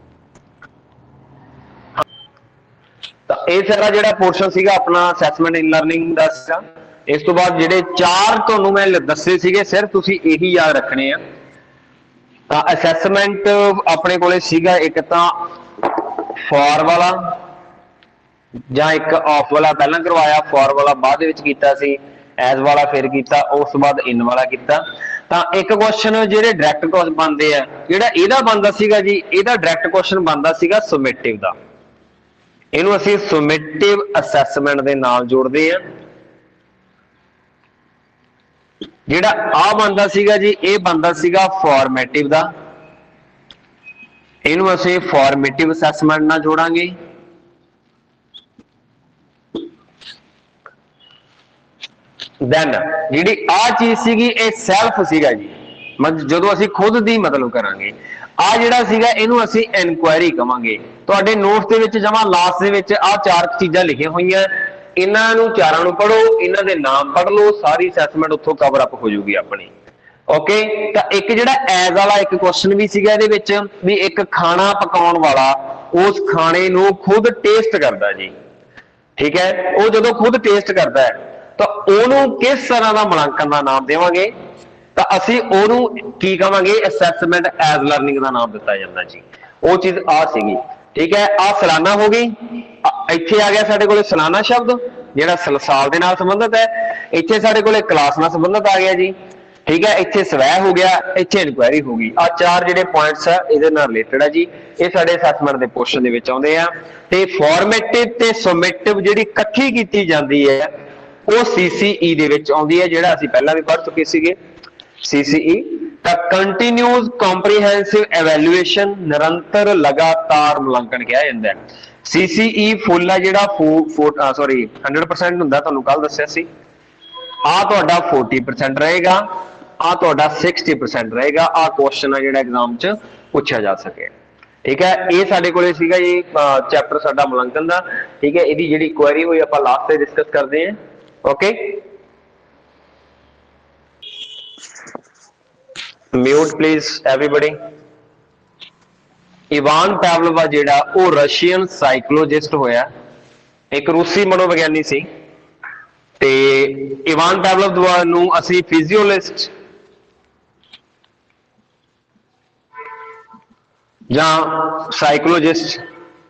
ਤਾਂ ਇਹ ਸਾਰਾ ਜਿਹੜਾ ਪੋਰਸ਼ਨ ਸੀਗਾ ਆਪਣਾ ਅਸੈਸਮੈਂਟ ਇਨ ਲਰਨਿੰਗ ਦਾ ਸੀਗਾ। ਇਸ ਤੋਂ ਬਾਅਦ ਜਿਹੜੇ ਚਾਰ ਤੁਹਾਨੂੰ ਮੈਂ ਦੱਸੇ ਸੀਗੇ ਸਿਰਫ ਤੁਸੀਂ ਇਹੀ ਯਾਦ ਰੱਖਣੇ ਆ। ਤਾਂ ਅਸੈਸਮੈਂਟ ਆਪਣੇ ਕੋਲੇ ਸੀਗਾ ਇੱਕ ਤਾਂ ਫॉर ਵਾਲਾ ਜਾਂ ਇੱਕ ਆਫ ਵਾਲਾ ਪਹਿਲਾਂ ਕਰਵਾਇਆ, ਫॉर ਵਾਲਾ ਬਾਅਦ ਦੇ ਵਿੱਚ ਕੀਤਾ ਸੀ, ਐਜ਼ ਵਾਲਾ ਫਿਰ ਕੀਤਾ, ਉਸ ਤੋਂ ਬਾਅਦ ਇਨ ਵਾਲਾ ਕੀਤਾ। ਤਾਂ ਇੱਕ ਕੁਐਸਚਨ ਜਿਹੜੇ ਡਾਇਰੈਕਟ ਕੁਐਸਚਨ ਬਣਦੇ ਆ, ਜਿਹੜਾ ਇਹਦਾ ਬਣਦਾ ਸੀਗਾ ਜੀ, ਇਹਦਾ ਡਾਇਰੈਕਟ ਕੁਐਸਚਨ ਬਣਦਾ ਸੀਗਾ ਸਮਿਟਿਵ ਦਾ। ਇਹਨੂੰ ਅਸੀਂ ਸਮਿਟਿਵ ਅਸੈਸਮੈਂਟ ਦੇ ਨਾਲ ਜੋੜਦੇ ਆ। ਜਿਹੜਾ ਆ ਬਣਦਾ ਸੀਗਾ ਜੀ ਇਹ ਬਣਦਾ ਸੀਗਾ ਫਾਰਮੈਟਿਵ ਦਾ, ਇਹਨੂੰ ਅਸੀਂ ਫਾਰਮੇਟਿਵ ਅਸੈਸਮੈਂਟ ਨਾਲ ਜੋੜਾਂਗੇ। ਦੈਨ ਜਿਹੜੀ ਆ ਚੀਜ਼ ਸੀਗੀ ਇਹ ਸੈਲਫ ਸੀਗਾ ਜੀ, ਮਤਲਬ ਜਦੋਂ ਅਸੀਂ ਖੁਦ ਦੀ ਮਤਲਬ ਕਰਾਂਗੇ। ਆ ਜਿਹੜਾ ਸੀਗਾ ਇਹਨੂੰ ਅਸੀਂ ਇਨਕੁਆਇਰੀ ਕਵਾਂਗੇ। ਤੁਹਾਡੇ ਨੋਟਸ ਦੇ ਵਿੱਚ ਜਮਾ ਲਾਸਟ ਦੇ ਵਿੱਚ ਆ ਚਾਰ ਚੀਜ਼ਾਂ ਲਿਖੀਆਂ ਹੋਈਆਂ, ਇਹਨਾਂ ਨੂੰ ਚਾਰਾਂ ਨੂੰ ਪੜੋ, ਇਹਨਾਂ ਦੇ ਨਾਮ ਪੜ ਲਓ, ਸਾਰੀ ਅਸੈਸਮੈਂਟ ਉੱਥੋਂ ਕਵਰ ਅਪ ਹੋ ਜੂਗੀ ਆਪਣੀ। ਓਕੇ, ਤਾਂ ਇੱਕ ਜਿਹੜਾ ਐਜ਼ ਵਾਲਾ ਇੱਕ ਕੁਐਸਚਨ ਵੀ ਸੀਗਾ ਇਹਦੇ ਵਿੱਚ, ਵੀ ਇੱਕ ਖਾਣਾ ਪਕਾਉਣ ਵਾਲਾ ਉਸ ਖਾਣੇ ਨੂੰ ਖੁਦ ਟੇਸਟ ਕਰਦਾ ਜੀ। ਠੀਕ ਹੈ, ਉਹ ਜਦੋਂ ਖੁਦ ਟੇਸਟ ਕਰਦਾ ਹੈ ਤਾਂ ਉਹਨੂੰ ਕਿਸ ਤਰ੍ਹਾਂ ਦਾ ਮੁਲਾਂਕਣ ਦਾ ਨਾਮ ਦੇਵਾਂਗੇ, ਤਾਂ ਅਸੀਂ ਉਹਨੂੰ ਕੀ ਕਵਾਂਗੇ, ਅਸੈਸਮੈਂਟ ਐਜ਼ ਲਰਨਿੰਗ ਦਾ ਨਾਮ ਦਿੱਤਾ ਜਾਂਦਾ ਜੀ। ਉਹ ਚੀਜ਼ ਆ ਸੀਗੀ। ਠੀਕ ਹੈ, ਆ ਸਾਲਾਨਾ ਹੋ ਗਈ, ਇੱਥੇ ਆ ਗਿਆ ਸਾਡੇ ਕੋਲੇ ਸਾਲਾਨਾ ਸ਼ਬਦ ਜਿਹੜਾ ਸਾਲ ਦੇ ਨਾਲ ਸੰਬੰਧਿਤ ਹੈ, ਇੱਥੇ ਸਾਡੇ ਕੋਲੇ ਕਲਾਸ ਨਾਲ ਸੰਬੰਧਿਤ ਆ ਗਿਆ ਜੀ। ਠੀਕ ਹੈ, ਇੱਥੇ ਸਵੈ ਹੋ ਗਿਆ, ਇੱਥੇ ਇਨਕੁਆਇਰੀ ਹੋ ਗਈ। ਆ ਚਾਰ ਜਿਹੜੇ ਪੁਆਇੰਟਸ ਆ ਇਹਦੇ ਨਾਲ ਰਿਲੇਟਡ ਆ ਜੀ, ਇਹ ਸਾਡੇ ਅਸੈਸਮੈਂਟ ਦੇ ਪੋਰਸ਼ਨ ਦੇ ਵਿੱਚ ਆਉਂਦੇ ਆ। ਤੇ ਫਾਰਮੇਟਿਵ ਤੇ ਸਮੇਟਿਵ ਜਿਹੜੀ ਇਕੱਠੀ ਕੀਤੀ ਜਾਂਦੀ ਹੈ ਉਹ ਸੀਸੀਈ ਦੇ ਵਿੱਚ ਆਉਂਦੀ ਹੈ, ਜਿਹੜਾ ਅਸੀਂ ਪਹਿਲਾਂ ਵੀ ਪੜ੍ਹ ਚੁੱਕੇ ਸੀਗੇ। ਸੀਸੀਈ ਤਾਂ ਕੰਟੀਨਿਊਸ ਕੰਪਰੀਹੈਂਸਿਵ ਐਵੈਲੂਏਸ਼ਨ, ਨਿਰੰਤਰ ਲਗਾਤਾਰ ਮੁਲਾਂਕਣ ਕਿਹਾ ਜਾਂਦਾ ਹੈ। ਸੀਸੀਈ ਫੁੱਲ ਹੈ ਜਿਹੜਾ ਸੌਰੀ ਹੰਡਰਡ ਪਰਸੈਂਟ ਹੁੰਦਾ, ਤੁਹਾਨੂੰ ਕੱਲ ਦੱਸਿਆ ਸੀ। ਆ ਤੁਹਾਡਾ ਫੋਰਟੀ ਪਰਸੈਂਟ ਰਹੇਗਾ, ਆ ਤੁਹਾਡਾ ਸਿਕਸਟੀ ਪਰਸੈਂਟ ਰਹੇਗਾ। ਆ ਕੁਐਸਚਨ ਆ ਜਿਹੜਾ ਐਗਜ਼ਾਮ 'ਚ ਪੁੱਛਿਆ ਜਾ ਸਕੇ। ਠੀਕ ਹੈ, ਇਹ ਸਾਡੇ ਕੋਲੇ ਸੀਗਾ ਜੀ ਚੈਪਟਰ ਸਾਡਾ ਮੁਲਾਂਕਣ ਦਾ। ਠੀਕ ਹੈ, ਇਹਦੀ ਜਿਹੜੀ ਕੁਐਰੀ ਹੋਈ ਆਪਾਂ ਲਾਸਟ ਤੇ ਡਿਸਕਸ ਕਰਦੇ ਹਾਂ। Okay, mute please everybody। Ivan Pavlov ਜਿਹੜਾ ਉਹ ਰਸ਼ੀਅਨ ਸਾਈਕੋਲੋਜਿਸਟ ਹੋਇਆ, ਇੱਕ ਰੂਸੀ ਮਨੋਵਿਗਿਆਨੀ ਸੀ। ਤੇ ਇਵਾਨ ਪੈਵਲੋਵ ਨੂੰ ਅਸੀਂ ਫਿਜ਼ੀਓਲੋਜਿਸਟ ਜਾਂ ਸਾਈਕੋਲੋਜਿਸਟ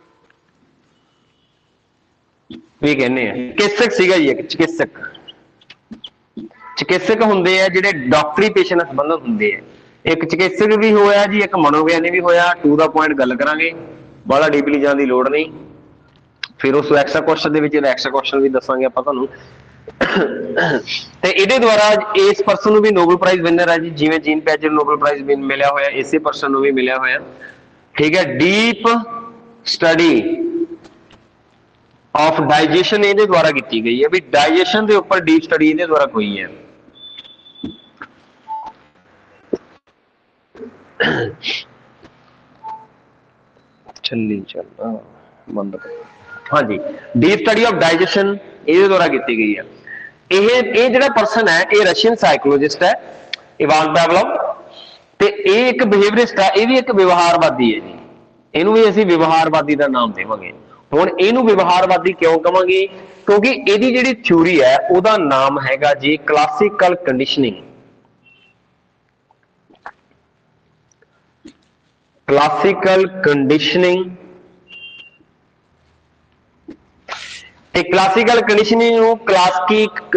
ਵੀ ਕਹਿੰਦੇ ਆ। ਚਿਕਿਤਸਕ ਸੀਗਾ ਜੀ, ਇੱਕ ਚਿਕਿਤਸਕ। ਚਿਕਿਤਸਕ ਹੁੰਦੇ ਆ ਜਿਹੜੇ ਡਾਕਟਰੀ ਪੇਸ਼ੇ ਨਾਲ ਸੰਬੰਧਿਤ ਹੁੰਦੇ ਆ। ਇੱਕ ਚਿਕਿਤਸਕ ਵੀ ਹੋਇਆ ਜੀ, ਇੱਕ ਮਨੋਵਿਗਿਆਨੀ ਵੀ ਹੋਇਆ। ਟੂ ਦਾ ਪੁਆਇੰਟ ਗੱਲ ਕਰਾਂਗੇ, ਬਾਹਲਾ ਡੀਪਲੀ ਜਾਣ ਦੀ ਲੋੜ ਨਹੀਂ। ਫਿਰ ਉਸ ਐਕਸਟਰਾ ਕੁਐਸਚਨ ਦੇ ਵਿੱਚ ਇਹਦਾ ਐਕਸਟਰਾ ਕੁਐਸਚਨ ਵੀ ਦੱਸਾਂਗੇ ਆਪਾਂ ਤੁਹਾਨੂੰ। ਤੇ ਇਹਦੇ ਦੁਆਰਾ ਇਸ ਪਰਸਨ ਨੂੰ ਵੀ ਨੋਬਲ ਪ੍ਰਾਈਜ਼ ਵਿਨਰ ਹੈ ਜੀ, ਜਿਵੇਂ ਜੀਨ ਪੈਜਰ ਨੂੰ ਨੋਬਲ ਪ੍ਰਾਈਜ਼ ਮਿਲਿਆ ਹੋਇਆ, ਇਸੇ ਪਰਸਨ ਨੂੰ ਵੀ ਮਿਲਿਆ ਹੋਇਆ। ਠੀਕ ਹੈ, ਡੀਪ ਸਟੱਡੀ ਆਫ ਡਾਈਜੈਸ਼ਨ ਇਹਦੇ ਦੁਆਰਾ ਕੀਤੀ ਗਈ ਹੈ। ਵੀ ਡਾਈਜੈਸ਼ਨ ਦੇ ਉੱਪਰ ਡੀਪ ਸਟੱਡੀ ਇਹਦੇ ਦੁਆਰਾ ਹੋਈ ਹੈ। ਚੱਲੀ ਚੱਲ ਬੰਦ ਕਰ। ਹਾਂਜੀ, ਡੀਪ ਸਟੱਡੀ ਆਫ ਡਾਈਜੈਸ਼ਨ ਇਹਦੇ ਦੁਆਰਾ ਕੀਤੀ ਗਈ ਹੈ। ਇਹ ਇਹ ਜਿਹੜਾ ਪਰਸਨ ਹੈ ਇਹ ਰਸ਼ੀਅਨ ਸਾਈਕੋਲੋਜਿਸਟ ਹੈ, ਇਵਾਨ ਪੈਵਲੋਵ। ਤੇ ਇਹ ਇੱਕ ਬਿਹੇਵੀਅਰਿਸਟ ਹੈ, ਇਹ ਵੀ ਇੱਕ ਵਿਵਹਾਰਵਾਦੀ ਹੈ ਜੀ। ਇਹਨੂੰ ਵੀ ਅਸੀਂ ਵਿਵਹਾਰਵਾਦੀ ਦਾ ਨਾਮ ਦੇਵਾਂਗੇ। ਹੁਣ ਇਹਨੂੰ ਵਿਵਹਾਰਵਾਦੀ ਕਿਉਂ ਕਵਾਂਗੇ? ਕਿਉਂਕਿ ਇਹਦੀ ਜਿਹੜੀ ਥਿਊਰੀ ਹੈ ਉਹਦਾ ਨਾਮ ਹੈਗਾ ਜੀ ਕਲਾਸੀਕਲ ਕੰਡੀਸ਼ਨਿੰਗ। Classical conditioning. ਤੇ ਕਲਾਸੀਕਲ ਕੰਡੀਸ਼ਨਿੰਗ ਨੂੰ ਕਲਾਸਿਕ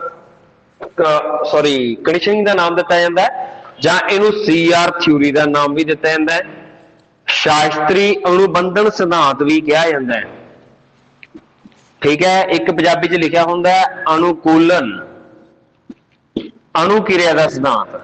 ਸੌਰੀ ਕੰਡੀਸ਼ਨਿੰਗ ਦਾ ਨਾਮ ਦਿੱਤਾ ਜਾਂਦਾ ਹੈ, ਜਾਂ ਇਹਨੂੰ ਸੀ ਆਰ ਥਿਊਰੀ ਦਾ ਨਾਮ ਵੀ ਦਿੱਤਾ ਜਾਂਦਾ ਹੈ। ਸ਼ਾਸਤਰੀ ਅਨੁਬੰਧਨ ਸਿਧਾਂਤ ਵੀ ਕਿਹਾ ਜਾਂਦਾ ਹੈ। ਠੀਕ ਹੈ, ਇੱਕ ਪੰਜਾਬੀ ਚ ਲਿਖਿਆ ਹੁੰਦਾ ਹੈ ਅਨੁਕੂਲਨ ਅਨੁਕਿਰਿਆ ਦਾ ਸਿਧਾਂਤ।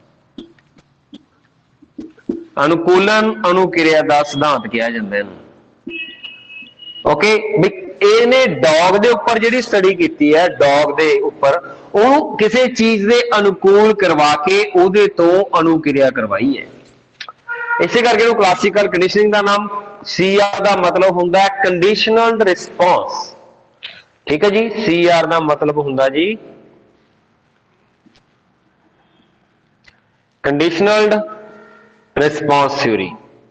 ਅਨੁਕੂਲਨ ਅਨੁਕਿਰਿਆ ਦਾ ਸਿਧਾਂਤ ਕਿਹਾ ਜਾਂਦਾ ਇਹਨੂੰ। ਓਕੇ, ਇਹਨੇ ਡੌਗ ਦੇ ਉੱਪਰ ਜਿਹੜੀ ਸਟੱਡੀ ਕੀਤੀ ਹੈ, ਡੌਗ ਦੇ ਉੱਪਰ ਉਹ ਕਿਸੇ ਚੀਜ਼ ਦੇ ਅਨੁਕੂਲ ਕਰਵਾ ਕੇ ਉਹਦੇ ਤੋਂ ਅਨੁਕਿਰਿਆ ਕਰਵਾਈ ਹੈ। ਇਸੇ ਕਰਕੇ ਇਹਨੂੰ ਕਲਾਸੀਕਲ ਕੰਡੀਸ਼ਨਿੰਗ ਦਾ ਨਾਮ। ਸੀ ਆਰ ਦਾ ਮਤਲਬ ਹੁੰਦਾ ਹੈ ਕੰਡੀਸ਼ਨਲਡ ਰਿਸਪੌਂਸ। ਠੀਕ ਹੈ ਜੀ, ਸੀ ਆਰ ਦਾ ਮਤਲਬ ਹੁੰਦਾ ਜੀ ਕੰਡੀਸ਼ਨਲਡ ਰਿਸਪੌਂਸ ਥਿਊਰੀ।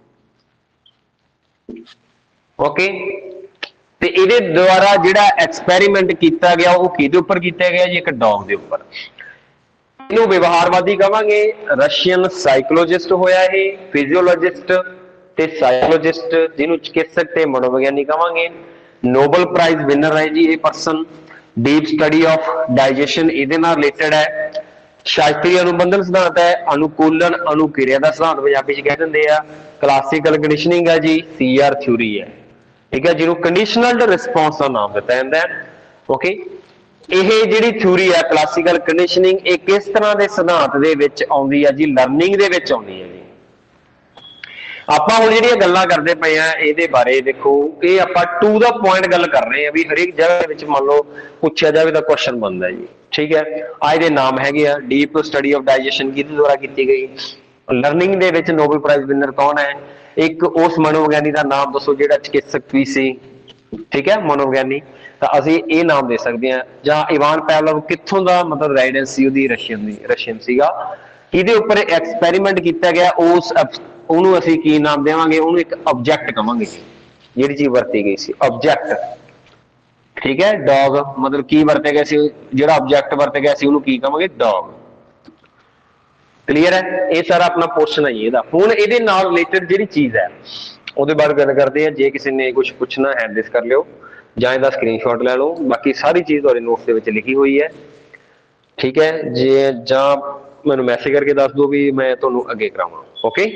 ਓਕੇ, ਤੇ ਇਹਦੇ ਦੁਆਰਾ ਜਿਹੜਾ ਐਕਸਪੈਰੀਮੈਂਟ ਕੀਤਾ ਗਿਆ ਉਹ ਕਿਹਦੇ ਉੱਪਰ ਕੀਤਾ ਗਿਆ ਜੀ? ਇੱਕ ਡੌਗ ਦੇ ਉੱਪਰ। ਇਹਨੂੰ ਵਿਵਹਾਰਵਾਦੀ ਕਵਾਂਗੇ। ਰਸ਼ੀਅਨ ਸਾਈਕੋਲੋਜਿਸਟ ਹੋਇਆ ਇਹ, ਫਿਜ਼ੀਓਲੋਜਿਸਟ ਤੇ ਸਾਈਕੋਲੋਜਿਸਟ, ਜਿਹਨੂੰ ਚਿਕਿਤਸਕ ਤੇ ਮਨੋਵਿਗਿਆਨੀ ਕਵਾਂਗੇ। ਨੋਬਲ ਪ੍ਰਾਈਜ਼ ਵਿਨਰ ਹੈ ਜੀ ਇਹ person. Deep study of digestion ਇਹਦੇ ਨਾਲ ਰਿਲੇਟਡ ਹੈ। ਸ਼ਾਸਤਰੀ ਅਨੁਬੰਧਨ ਸਿਧਾਂਤ ਹੈ। ਅਨੁਕੂਲਨ ਅਨੁਕਿਰਿਆ ਦਾ ਸਿਧਾਂਤ ਪੰਜਾਬੀ ਚ ਕਹਿ ਦਿੰਦੇ ਆ। ਕਲਾਸੀਕਲ ਕੰਡੀਸ਼ਨਿੰਗ ਹੈ ਜੀ, ਸੀ ਆਰ ਥਿਊਰੀ ਹੈ। ਠੀਕ ਹੈ, ਜਿਹਨੂੰ ਕੰਡੀਸ਼ਨਲਡ ਰਿਸਪੌਂਸ ਦਾ ਨਾਮ ਦਿੱਤਾ ਜਾਂਦਾ ਹੈ। ਓਕੇ, ਇਹ ਜਿਹੜੀ ਥਿਊਰੀ ਹੈ ਕਲਾਸੀਕਲ ਕੰਡੀਸ਼ਨਿੰਗ, ਇਹ ਕਿਸ ਤਰ੍ਹਾਂ ਦੇ ਸਿਧਾਂਤ ਦੇ ਵਿੱਚ ਆਉਂਦੀ ਹੈ ਜੀ? ਲਰਨਿੰਗ ਦੇ ਵਿੱਚ ਆਉਂਦੀ ਹੈ ਜੀ। ਆਪਾਂ ਹੁਣ ਜਿਹੜੀਆਂ ਗੱਲਾਂ ਕਰਦੇ ਪਏ ਆ ਇਹਦੇ ਬਾਰੇ ਦੇਖੋ, ਇਹ ਆਪਾਂ ਟੂ ਦਾ ਪੁਆਇੰਟ ਗੱਲ ਕਰ ਰਹੇ ਆ ਵੀ ਹਰੇਕ ਜਗ੍ਹਾ ਦੇ ਵਿੱਚ ਮੰਨ ਲਓ ਪੁੱਛਿਆ ਜਾਵੇ ਤਾਂ ਕੁਐਸਚਨ ਬਣਦਾ ਜੀ। ਠੀਕ ਹੈ, ਅੱਜ ਦੇ ਨਾਮ ਹੈਗੇ ਆ ਡੀਪ ਸਟੱਡੀ ਆਫ ਡਾਈਜੈਸ਼ਨ ਕਿਹਦੇ ਦੁਆਰਾ ਕੀਤੀ ਗਈ। ਲਰਨਿੰਗ ਦੇ ਵਿੱਚ ਨੋਬਲ ਪ੍ਰਾਈਜ਼ ਵਿਨਰ ਕੌਣ ਹੈ? ਇੱਕ ਉਸ ਮਨੋਵਿਗਿਆਨੀ ਦਾ ਨਾਮ ਦੱਸੋ ਜਿਹੜਾ ਚਿਕਿਤਸਕ ਵੀ ਸੀ। ਠੀਕ ਹੈ, ਮਨੋਵਿਗਿਆਨੀ, ਤਾਂ ਅਸੀਂ ਇਹ ਨਾਮ ਦੇ ਸਕਦੇ ਹਾਂ। ਜਾਂ ਇਵਾਨ ਪੈਵਲੋਵ ਕਿੱਥੋਂ ਦਾ ਮਤਲਬ ਰੈਜ਼ੀਡੈਂਸ ਸੀ ਉਹਦੀ? ਰਸ਼ੀਅਨ ਦੀ ਰਸ਼ੀਅਨ ਸੀਗਾ। ਇਹਦੇ ਉੱਪਰ ਐਕਸਪੈਰੀਮੈਂਟ ਕੀਤਾ ਗਿਆ, ਉਸ ਉਹਨੂੰ ਅਸੀਂ ਕੀ ਨਾਮ ਦੇਵਾਂਗੇ? ਉਹਨੂੰ ਇੱਕ ਆਬਜੈਕਟ ਕਵਾਂਗੇ, ਜਿਹੜੀ ਚੀਜ਼ ਵਰਤੀ ਗਈ ਸੀ ਆਬਜੈਕਟ। ਠੀਕ ਹੈ, ਡੌਗ ਮਤਲਬ ਕੀ ਵਰਤਿਆ ਗਿਆ ਸੀ? ਜਿਹੜਾ ਆਬਜੈਕਟ ਵਰਤਿਆ ਗਿਆ ਸੀ ਉਹਨੂੰ ਕੀ ਕਵਾਂਗੇ? ਡੌਗ। ਕਲੀਅਰ ਹੈ? ਇਹ ਸਾਰਾ ਆਪਣਾ ਪੋਰਸ਼ਨ ਹੈ ਜੀ ਇਹਦਾ। ਹੁਣ ਇਹਦੇ ਨਾਲ ਰਿਲੇਟਡ ਜਿਹੜੀ ਚੀਜ਼ ਹੈ ਉਹਦੇ ਬਾਰੇ ਗੱਲ ਕਰਦੇ ਆ। ਜੇ ਕਿਸੇ ਨੇ ਕੁਝ ਪੁੱਛਣਾ ਹੈ ਦਿਸ ਕਰ ਲਿਓ, ਜਾਂ ਇਹਦਾ ਸਕਰੀਨਸ਼ਾਟ ਲੈ ਲਓ। ਬਾਕੀ ਸਾਰੀ ਚੀਜ਼ ਤੁਹਾਡੇ ਨੋਟਸ ਦੇ ਵਿੱਚ ਲਿਖੀ ਹੋਈ ਹੈ। ਠੀਕ ਹੈ, ਜੇ ਜਾਂ ਮੈਨੂੰ ਮੈਸੇਜ ਕਰਕੇ ਦੱਸ ਦਿਓ ਵੀ ਮੈਂ ਤੁਹਾਨੂੰ ਅੱਗੇ ਕਰਾਵਾਂ। ਓਕੇ,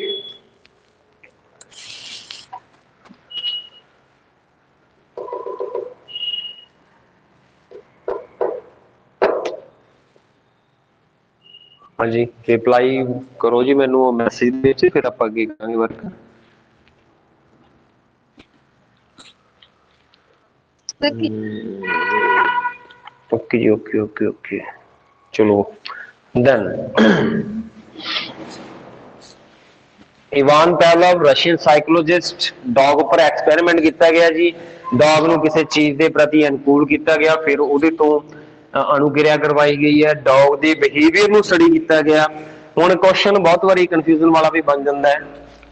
ਹਾਂਜੀ, ਰਿਪਲਾਈ ਕਰੋ ਜੀ ਮੈਨੂੰ ਮੈਸੇਜ ਦੇ ਵਿੱਚ, ਫਿਰ ਆਪਾਂ ਅੱਗੇ ਕਰਾਂਗੇ ਵਰਕ। ਓਕੇ ਜੀ, ਓਕੇ ਓਕੇ ਓਕੇ, ਚਲੋ then Ivan Pavlov Russian psychologist. Dog ਉੱਪਰ ਐਕਸਪੈਰੀਮੈਂਟ ਕੀਤਾ ਗਿਆ ਜੀ। ਡੌਗ ਨੂੰ ਕਿਸੇ ਚੀਜ਼ ਦੇ ਪ੍ਰਤੀ ਅਨੁਕੂਲ ਕੀਤਾ ਗਿਆ, ਫਿਰ ਉਹਦੇ ਤੋਂ ਅਨੁਕਿਰਿਆ ਕਰਵਾਈ ਗਈ ਹੈ। ਡੌਗ ਦੇ ਬਿਹੇਵੀਅਰ ਨੂੰ ਸਟੱਡੀ ਕੀਤਾ ਗਿਆ। ਹੁਣ ਕੁਐਸਚਨ ਬਹੁਤ ਵਾਰੀ ਕਨਫਿਊਜ਼ਨ ਵਾਲਾ ਵੀ ਬਣ ਜਾਂਦਾ ਹੈ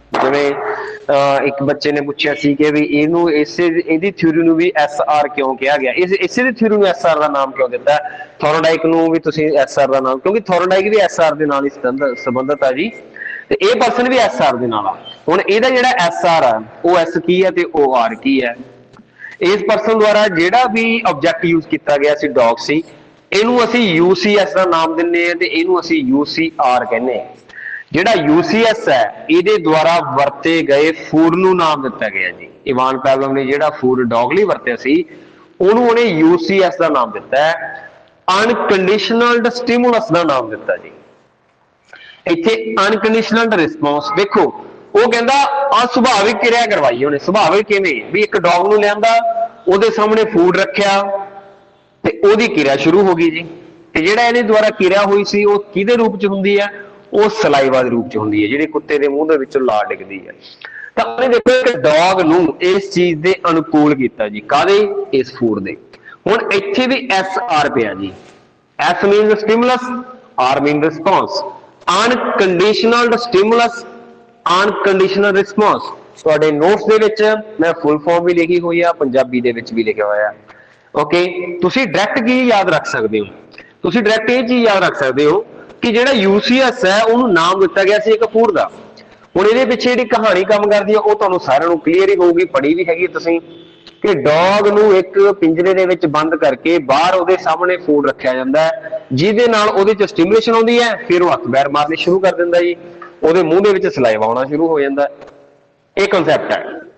ਜਿਵੇਂ ਅਹ ਇੱਕ ਬੱਚੇ ਨੇ ਪੁੱਛਿਆ ਸੀ ਕਿ ਵੀ ਇਹਨੂੰ ਇਸੇ ਇਹਦੀ ਥਿਊਰੀ ਨੂੰ ਵੀ ਐਸ ਆਰ ਕਿਉਂ ਕਿਹਾ ਗਿਆ, ਇਸ ਇਸੇ ਦੀ ਥਿਊਰੀ ਨੂੰ ਐਸ ਆਰ ਦਾ ਨਾਮ ਕਿਉਂ ਦਿੱਤਾ? ਥੋਰਨਡਾਈਕ ਨੂੰ ਵੀ ਤੁਸੀਂ ਐਸ ਆਰ ਦਾ ਨਾਮ, ਕਿਉਂਕਿ ਥੋਰਨਡਾਈਕ ਵੀ ਐਸ ਆਰ ਦੇ ਨਾਲ ਹੀ ਸੰਬੰਧ- ਸੰਬੰਧਿਤ ਆ ਜੀ, ਤੇ ਇਹ ਪਰਸਨ ਵੀ ਐਸ ਆਰ ਦੇ ਨਾਲ ਆ। ਹੁਣ ਇਹਦਾ ਜਿਹੜਾ ਐਸ ਆਰ ਆ ਉਹ ਐਸ ਕੀ ਹੈ ਤੇ ਉਹ ਆਰ ਕੀ ਹੈ? ਇਸ ਪਰਸਨ ਦੁਆਰਾ ਜਿਹੜਾ ਵੀ ਆਬਜੈਕਟ ਯੂਜ਼ ਕੀਤਾ ਗਿਆ ਸੀ ਡੌਗ ਸੀ, ਇਹਨੂੰ ਅਸੀਂ ਯੂ ਸੀ ਐਸ ਦਾ ਨਾਮ ਦਿੰਦੇ ਆ ਤੇ ਇਹਨੂੰ ਅਸੀਂ ਯੂ ਸੀ ਆਰ ਕਹਿੰਦੇ ਆ। ਜਿਹੜਾ ਯੂ ਸੀ ਐਸ ਹੈ ਇਹਦੇ ਦੁਆਰਾ ਵਰਤੇ ਗਏ ਫੂਡ ਨੂੰ ਨਾਮ ਦਿੱਤਾ ਗਿਆ ਜੀ। ਇਵਾਨ ਪੈਵਲੋਵ ਨੇ ਜਿਹੜਾ ਫੂਡ ਡੌਗ ਲਈ ਵਰਤਿਆ ਸੀ ਉਹਨੂੰ ਉਹਨੇ ਯੂ ਸੀ ਐਸ ਦਾ ਨਾਮ ਦਿੱਤਾ ਹੈ, ਅਨਕੰਡੀਸ਼ਨਲਡ ਸਟਿਮੂਲਸ ਦਾ ਨਾਮ ਦਿੱਤਾ ਜੀ। ਇੱਥੇ ਅਨਕੰਡੀਸ਼ਨਲਡ ਰਿਸਪੌਂਸ ਦੇਖੋ, ਉਹ ਕਹਿੰਦਾ ਅਸੁਭਾਵਿਕ ਕਿਰਿਆ ਕਰਵਾਈ ਉਹਨੇ। ਸੁਭਾਵਿਕ ਕਿਵੇਂ? ਵੀ ਇੱਕ ਡੌਗ ਨੂੰ ਲਿਆਂਦਾ, ਉਹਦੇ ਸਾਹਮਣੇ ਫੂਡ ਰੱਖਿਆ ਤੇ ਉਹਦੀ ਕਿਰਿਆ ਸ਼ੁਰੂ ਹੋ ਗਈ ਜੀ। ਤੇ ਜਿਹੜਾ ਇਹਦੇ ਦੁਆਰਾ ਕਿਰਿਆ ਹੋਈ ਸੀ ਉਹ ਕਿਹਦੇ ਰੂਪ ਚ ਹੁੰਦੀ ਹੈ? ਉਹ ਸਲਾਈਵਾ ਦੇ ਰੂਪ ਚ ਹੁੰਦੀ ਹੈ, ਜਿਹੜੀ ਕੁੱਤੇ ਦੇ ਮੂੰਹ ਦੇ ਵਿੱਚੋਂ ਲਾ ਡਿੱਗਦੀ ਹੈ। ਤਾਂ ਉਹਨੇ ਦੇਖੋ ਇੱਕ ਡੌਗ ਨੂੰ ਇਸ ਚੀਜ਼ ਦੇ ਅਨੁਕੂਲ ਕੀਤਾ ਜੀ, ਕਾਹਦੇ? ਇਸ ਫੂਡ ਦੇ। ਹੁਣ ਇੱਥੇ ਵੀ ਐਸ ਆਰ ਪਿਆ ਜੀ। S means stimulus, R mean response. Unconditioned stimulus, unconditional response. ਤੁਹਾਡੇ ਨੋਟਸ ਦੇ ਵਿੱਚ ਮੈਂ ਫੁੱਲ ਫਾਰਮ ਵੀ ਲਿਖੀ ਹੋਈ ਆ, ਪੰਜਾਬੀ ਦੇ ਵਿੱਚ ਵੀ ਲਿਖਿਆ ਹੋਇਆ। ਓਕੇ, ਤੁਸੀਂ ਡਾਇਰੈਕਟ ਕੀ ਯਾਦ ਰੱਖ ਸਕਦੇ ਹੋ? ਤੁਸੀਂ ਡਾਇਰੈਕਟ ਇਹ ਚੀਜ਼ ਯਾਦ ਰੱਖ ਸਕਦੇ ਹੋ ਕਿ ਜਿਹੜਾ ਯੂ ਸੀ ਐਸ ਹੈ ਉਹਨੂੰ ਨਾਮ ਦਿੱਤਾ ਗਿਆ ਸੀ ਇੱਕ ਫੂਡ ਦਾ। ਹੁਣ ਇਹਦੇ ਪਿੱਛੇ ਜਿਹੜੀ ਕਹਾਣੀ ਕੰਮ ਕਰਦੀ ਹੈ ਉਹ ਤੁਹਾਨੂੰ ਸਾਰਿਆਂ ਨੂੰ ਕਲੀਅਰ ਹੀ ਹੋਊਗੀ, ਪੜ੍ਹੀ ਵੀ ਹੈਗੀ ਤੁਸੀਂ, ਕਿ ਡੌਗ ਨੂੰ ਇੱਕ ਪਿੰਜਰੇ ਦੇ ਵਿੱਚ ਬੰਦ ਕਰਕੇ ਬਾਹਰ ਉਹਦੇ ਸਾਹਮਣੇ ਫੂਡ ਰੱਖਿਆ ਜਾਂਦਾ ਹੈ, ਜਿਹਦੇ ਨਾਲ ਉਹਦੇ ਚ ਸਟਿਮੂਲੇਸ਼ਨ ਆਉਂਦੀ ਹੈ, ਫਿਰ ਉਹ ਹੱਥ ਪੈਰ ਮਾਰਨੇ ਸ਼ੁਰੂ ਕਰ ਦਿੰਦਾ ਜੀ, ਉਹਦੇ ਮੂੰਹ ਦੇ ਵਿੱਚ ਸਲਾਈਵਾ ਆਉਣਾ ਸ਼ੁਰੂ ਹੋ ਜਾਂਦਾ। ਇਹ ਕਨਸੈਪਟ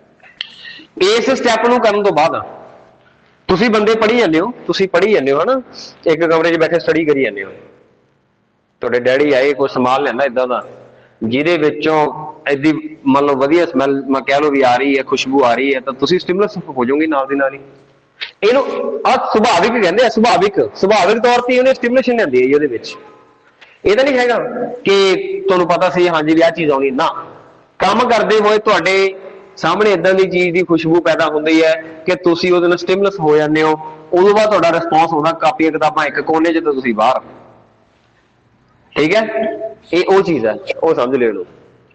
ਹੈ। ਇਸ ਸਟੈਪ ਨੂੰ ਕਰਨ ਤੋਂ ਬਾਅਦ ਤੁਸੀਂ ਬੰਦੇ ਪੜ੍ਹੀ ਜਾਂਦੇ ਹੋ, ਤੁਸੀਂ ਪੜ੍ਹੀ ਜਾਂਦੇ ਹੋ ਹਨਾ, ਇੱਕ ਕਮਰੇ 'ਚ ਬੈਠੇ ਸਟੱਡੀ ਕਰੀ ਜਾਂਦੇ ਹੋ, ਤੁਹਾਡੇ ਡੈਡੀ ਆਏ ਕੋਈ ਸਮਾਨ ਲੈਂਦਾ ਇਦਾਂ ਦਾ ਜਿਹਦੇ ਵਿੱਚੋਂ ਐਡੀ ਮੰਨ ਲਓ ਵਧੀਆ ਸਮੈਲ ਮੈਂ ਕਹਿ ਲਓ ਵੀ ਆ ਰਹੀ ਹੈ, ਖੁਸ਼ਬੂ ਆ ਰਹੀ ਹੈ, ਤਾਂ ਤੁਸੀਂ ਸਟਿਮੂਲਸ ਹੋ ਜਾਓਗੇ ਨਾਲ ਦੀ ਨਾਲ ਹੀ। ਇਹਨੂੰ ਆ ਸੁਭਾਵਿਕ ਕਹਿੰਦੇ ਆ, ਸੁਭਾਵਿਕ ਸੁਭਾਵਿਕ ਤੌਰ ਤੇ ਉਹਨੇ ਸਟਿਮੂਲੇਸ਼ਨ ਲੈਂਦੀ ਹੈ ਜੀ ਉਹਦੇ ਵਿੱਚ। ਇਹ ਤਾਂ ਨਹੀਂ ਹੈਗਾ ਕਿ ਤੁਹਾਨੂੰ ਪਤਾ ਸੀ ਹਾਂਜੀ ਵੀ ਆਹ ਚੀਜ਼ ਆਉਣੀ ਨਾ, ਕੰਮ ਕਰਦੇ ਹੋਏ ਤੁਹਾਡੇ ਸਾਹਮਣੇ ਇਦਾਂ ਦੀ ਚੀਜ਼ ਦੀ ਖੁਸ਼ਬੂ ਪੈਦਾ ਹੁੰਦੀ ਹੈ ਕਿ ਤੁਸੀਂ ਉਹਦੇ ਨਾਲ ਸਟਿਮੂਲਸ ਹੋ ਜਾਂਦੇ ਹੋ। ਉਦੋਂ ਬਾਅਦ ਤੁਹਾਡਾ ਰਿਸਪੌਂਸ ਹੁੰਦਾ ਕਾਪੀਆਂ ਕਿਤਾਬਾਂ ਇੱਕ ਕੋਨੇ 'ਚ ਤੇ ਤੁਸੀਂ ਬਾਹਰ। ਠੀਕ ਹੈ, ਇਹ ਉਹ ਚੀਜ਼ ਹੈ, ਉਹ ਸਮਝ ਲਿਓ ਲੋ।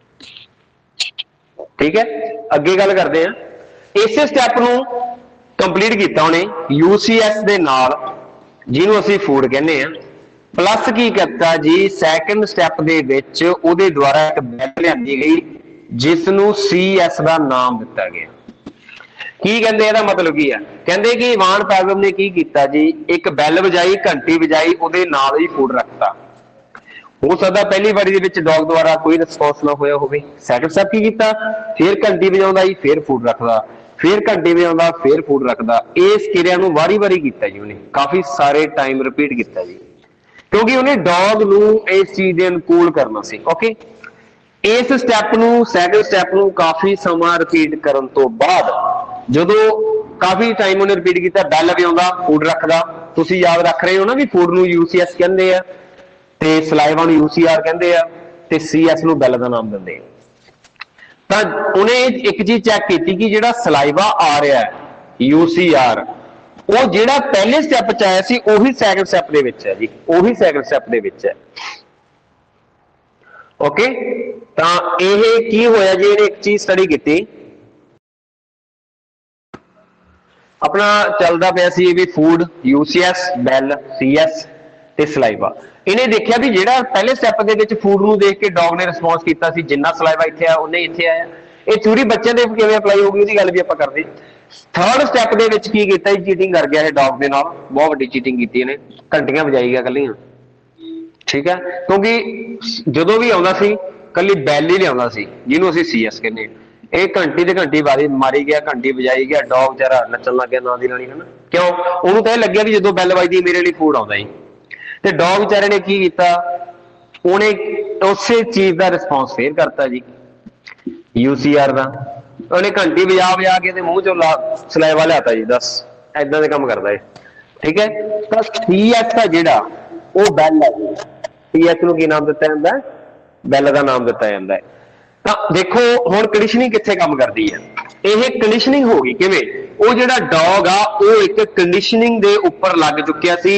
ਠੀਕ ਹੈ, ਅੱਗੇ ਗੱਲ ਕਰਦੇ ਆ। ਇਸੇ ਸਟੈਪ ਨੂੰ ਕੰਪਲੀਟ ਕੀਤਾ ਉਹਨੇ ਯੂ ਸੀ ਐਸ ਦੇ ਨਾਲ, ਜਿਹਨੂੰ ਅਸੀਂ ਫੂਡ ਕਹਿੰਦੇ ਆ। ਪਲੱਸ ਕੀ ਕੀਤਾ ਜੀ, ਸੈਕੰਡ ਸਟੈਪ ਦੇ ਵਿੱਚ ਉਹਦੇ ਦੁਆਰਾ ਇੱਕ ਬੈਲ ਲਿਆਂਦੀ ਗਈ ਜਿਸ ਨੂੰ ਸੀ ਐਸ ਦਾ ਨਾਮ ਦਿੱਤਾ ਗਿਆ। ਕੀ ਕਹਿੰਦੇ, ਇਹਦਾ ਮਤਲਬ ਕੀ ਹੈ? ਕਹਿੰਦੇ ਕਿ ਇਵਾਨ ਪੈਵਲੋਵ ਨੇ ਕੀ ਕੀਤਾ ਜੀ, ਇੱਕ ਬੈਲ ਵਜਾਈ, ਘੰਟੀ ਵਜਾਈ, ਉਹਦੇ ਨਾਲ ਹੀ ਫੂਡ ਰੱਖਤਾ। ਹੋ ਸਕਦਾ ਪਹਿਲੀ ਵਾਰੀ ਦੇ ਵਿੱਚ ਡੌਗ ਦੁਆਰਾ ਕੋਈ ਰਿਸਪੌਂਸ ਨਾ ਹੋਇਆ ਹੋਵੇ। ਸੈਕੰਡ ਸਟੈਪ ਕੀ ਕੀਤਾ, ਫਿਰ ਘੰਟੀ ਵਜਾਉਂਦਾ ਜੀ, ਫਿਰ ਫੂਡ ਰੱਖਦਾ, ਫਿਰ ਘੰਟੀ ਵਜਾਉਂਦਾ, ਫਿਰ ਫੂਡ ਰੱਖਦਾ। ਇਸ ਕਿਰਿਆ ਨੂੰ ਵਾਰੀ ਵਾਰੀ ਕੀਤਾ ਜੀ ਉਹਨੇ, ਕਾਫੀ ਸਾਰੇ ਟਾਈਮ ਰਿਪੀਟ ਕੀਤਾ ਜੀ, ਕਿਉਂਕਿ ਉਹਨੇ ਡੌਗ ਨੂੰ ਇਸ ਚੀਜ਼ ਦੇ ਅਨੁਕੂਲ ਕਰਨਾ ਸੀ। ਓਕੇ, ਇਸ ਸਟੈਪ ਨੂੰ ਸੈਕੰਡ ਸਟੈਪ ਨੂੰ ਕਾਫੀ ਸਮਾਂ ਰਿਪੀਟ ਕਰਨ ਤੋਂ ਬਾਅਦ ਜਦੋਂ ਕਾਫੀ ਟਾਈਮ ਉਹਨੇ ਰਿਪੀਟ ਕੀਤਾ, ਬੈਲ ਵਜਾਉਂਦਾ, ਫੂਡ ਰੱਖਦਾ। ਤੁਸੀਂ ਯਾਦ ਰੱਖ ਰਹੇ ਹੋ ਨਾ ਵੀ ਫੂਡ ਨੂੰ ਯੂ ਸੀ ਐਸ ਕਹਿੰਦੇ ਆ ਤੇ ਸਲਾਈਵਾ ਨੂੰ ਯੂ ਸੀ ਆਰ ਕਹਿੰਦੇ ਆ ਤੇ ਸੀ ਐਸ ਨੂੰ ਬੈਲ ਦਾ ਨਾਮ ਦਿੰਦੇ ਆ। ਤਾਂ ਉਹਨੇ ਇੱਕ ਚੀਜ਼ ਚੈੱਕ ਕੀਤੀ ਕਿ ਜਿਹੜਾ ਸਲਾਈਵਾ ਆ ਰਿਹਾ ਹੈ ਯੂ ਸੀ ਆਰ, ਉਹ ਜਿਹੜਾ ਪਹਿਲੇ ਸਟੈਪ 'ਚ ਆਇਆ ਸੀ ਉਹੀ ਸੈਕੰਡ ਸਟੈਪ ਦੇ ਵਿੱਚ ਹੈ ਜੀ, ਉਹੀ ਸੈਕੰਡ ਸਟੈਪ ਦੇ ਵਿੱਚ ਹੈ। ਓਕੇ, ਤਾਂ ਇਹ ਕੀ ਹੋਇਆ ਜੀ, ਇਹਨੇ ਇੱਕ ਚੀਜ਼ ਸਟੱਡੀ ਕੀਤੀ। ਆਪਣਾ ਚੱਲਦਾ ਪਿਆ ਸੀ ਵੀ food U C S, bell, C S ਤੇ ਸਲਾਈਵਾ। ਇਹਨੇ ਦੇਖਿਆ ਵੀ ਜਿਹੜਾ ਪਹਿਲੇ ਸਟੈਪ ਦੇ ਵਿੱਚ ਫੂਡ ਨੂੰ ਦੇਖ ਕੇ ਡੌਗ ਨੇ ਰਿਸਪੌਂਸ ਕੀਤਾ ਸੀ, ਜਿੰਨਾ ਸਲਾਈਵਾ ਇੱਥੇ ਆ ਉਹਨੇ ਇੱਥੇ ਆਇਆ। ਇਹ ਥਿਊਰੀ ਬੱਚਿਆਂ ਦੇ ਕਿਵੇਂ ਅਪਲਾਈ ਹੋਊਗੀ ਉਹਦੀ ਗੱਲ ਵੀ ਆਪਾਂ ਕਰਦੇ। ਥਰਡ ਸਟੈਪ ਦੇ ਵਿੱਚ ਕੀ ਕੀਤਾ, ਚੀਟਿੰਗ ਕਰ ਗਿਆ ਇਹ ਡੌਗ ਦੇ ਨਾਲ, ਬਹੁਤ ਵੱਡੀ ਚੀਟਿੰਗ ਕੀਤੀ ਇਹਨੇ, ਘੰਟੀਆਂ ਵਜਾਈ ਗਿਆ ਕੱਲੀਆਂ। ਠੀਕ ਹੈ, ਕਿਉਂਕਿ ਜਦੋਂ ਵੀ ਆਉਂਦਾ ਸੀ ਕੱਲੀ ਬੈਲ ਹੀ ਲਿਆਉਂਦਾ ਸੀ, ਜਿਹਨੂੰ ਅਸੀਂ ਸੀ ਐਸ ਕਹਿੰਦੇ। ਇਹ ਘੰਟੀ ਤੇ ਘੰਟੀ ਵਾਰੀ ਮਾਰੀ ਗਿਆ, ਘੰਟੀ ਵਜਾਈ ਗਿਆ, ਡੌਗ ਵਿਚਾਰਾ ਨੱਚਣ ਲੱਗ ਗਿਆ ਨਾਲ ਦੀ ਨਾਲ ਹੀ, ਹਨਾ। ਕਿਉਂ? ਉਹਨੂੰ ਤਾਂ ਇਹ ਲੱਗਿਆ ਵੀ ਜਦੋਂ ਬੈਲ ਵੱਜਦੀ ਮੇਰੇ ਲਈ ਫੂਡ ਆਉਂਦਾ ਜੀ। ਤੇ ਡੌਗ ਵਿਚਾਰੇ ਨੇ ਕੀ ਕੀਤਾ, ਉਹਨੇ ਉਸੇ ਚੀਜ਼ ਦਾ ਰਿਸਪੌਂਸ ਫੇਰ ਕਰਤਾ ਜੀ ਯੂ ਸੀ ਆਰ ਦਾ। ਉਹਨੇ ਘੰਟੀ ਵਜਾ ਵਜਾ ਕੇ ਤੇ ਮੂੰਹ ਚੋਂ ਸਲਾਈਵਾ ਲਿਆਤਾ ਜੀ, ਦੱਸ ਏਦਾਂ ਦੇ ਕੰਮ ਕਰਦਾ ਇਹ। ਠੀਕ ਹੈ, ਤਾਂ ਸੀ ਐਸ ਦਾ ਜਿਹੜਾ ਉਹ ਬੈਲ ਹੈ ਜੀ, ਸੀ ਐਸ ਨੂੰ ਕੀ ਨਾਮ ਦਿੱਤਾ ਜਾਂਦਾ, ਬੈਲ ਦਾ ਨਾਮ ਦਿੱਤਾ ਜਾਂਦਾ ਹੈ। ਤਾਂ ਦੇਖੋ ਹੁਣ ਕੰਡੀਸ਼ਨਿੰਗ ਕਿੱਥੇ ਕੰਮ ਕਰਦੀ ਹੈ, ਇਹ ਕੰਡੀਸ਼ਨਿੰਗ ਹੋ ਗਈ ਕਿਵੇਂ? ਉਹ ਜਿਹੜਾ ਡੌਗ ਆ ਉਹ ਇੱਕ ਕੰਡੀਸ਼ਨਿੰਗ ਦੇ ਉੱਪਰ ਲੱਗ ਚੁੱਕਿਆ ਸੀ,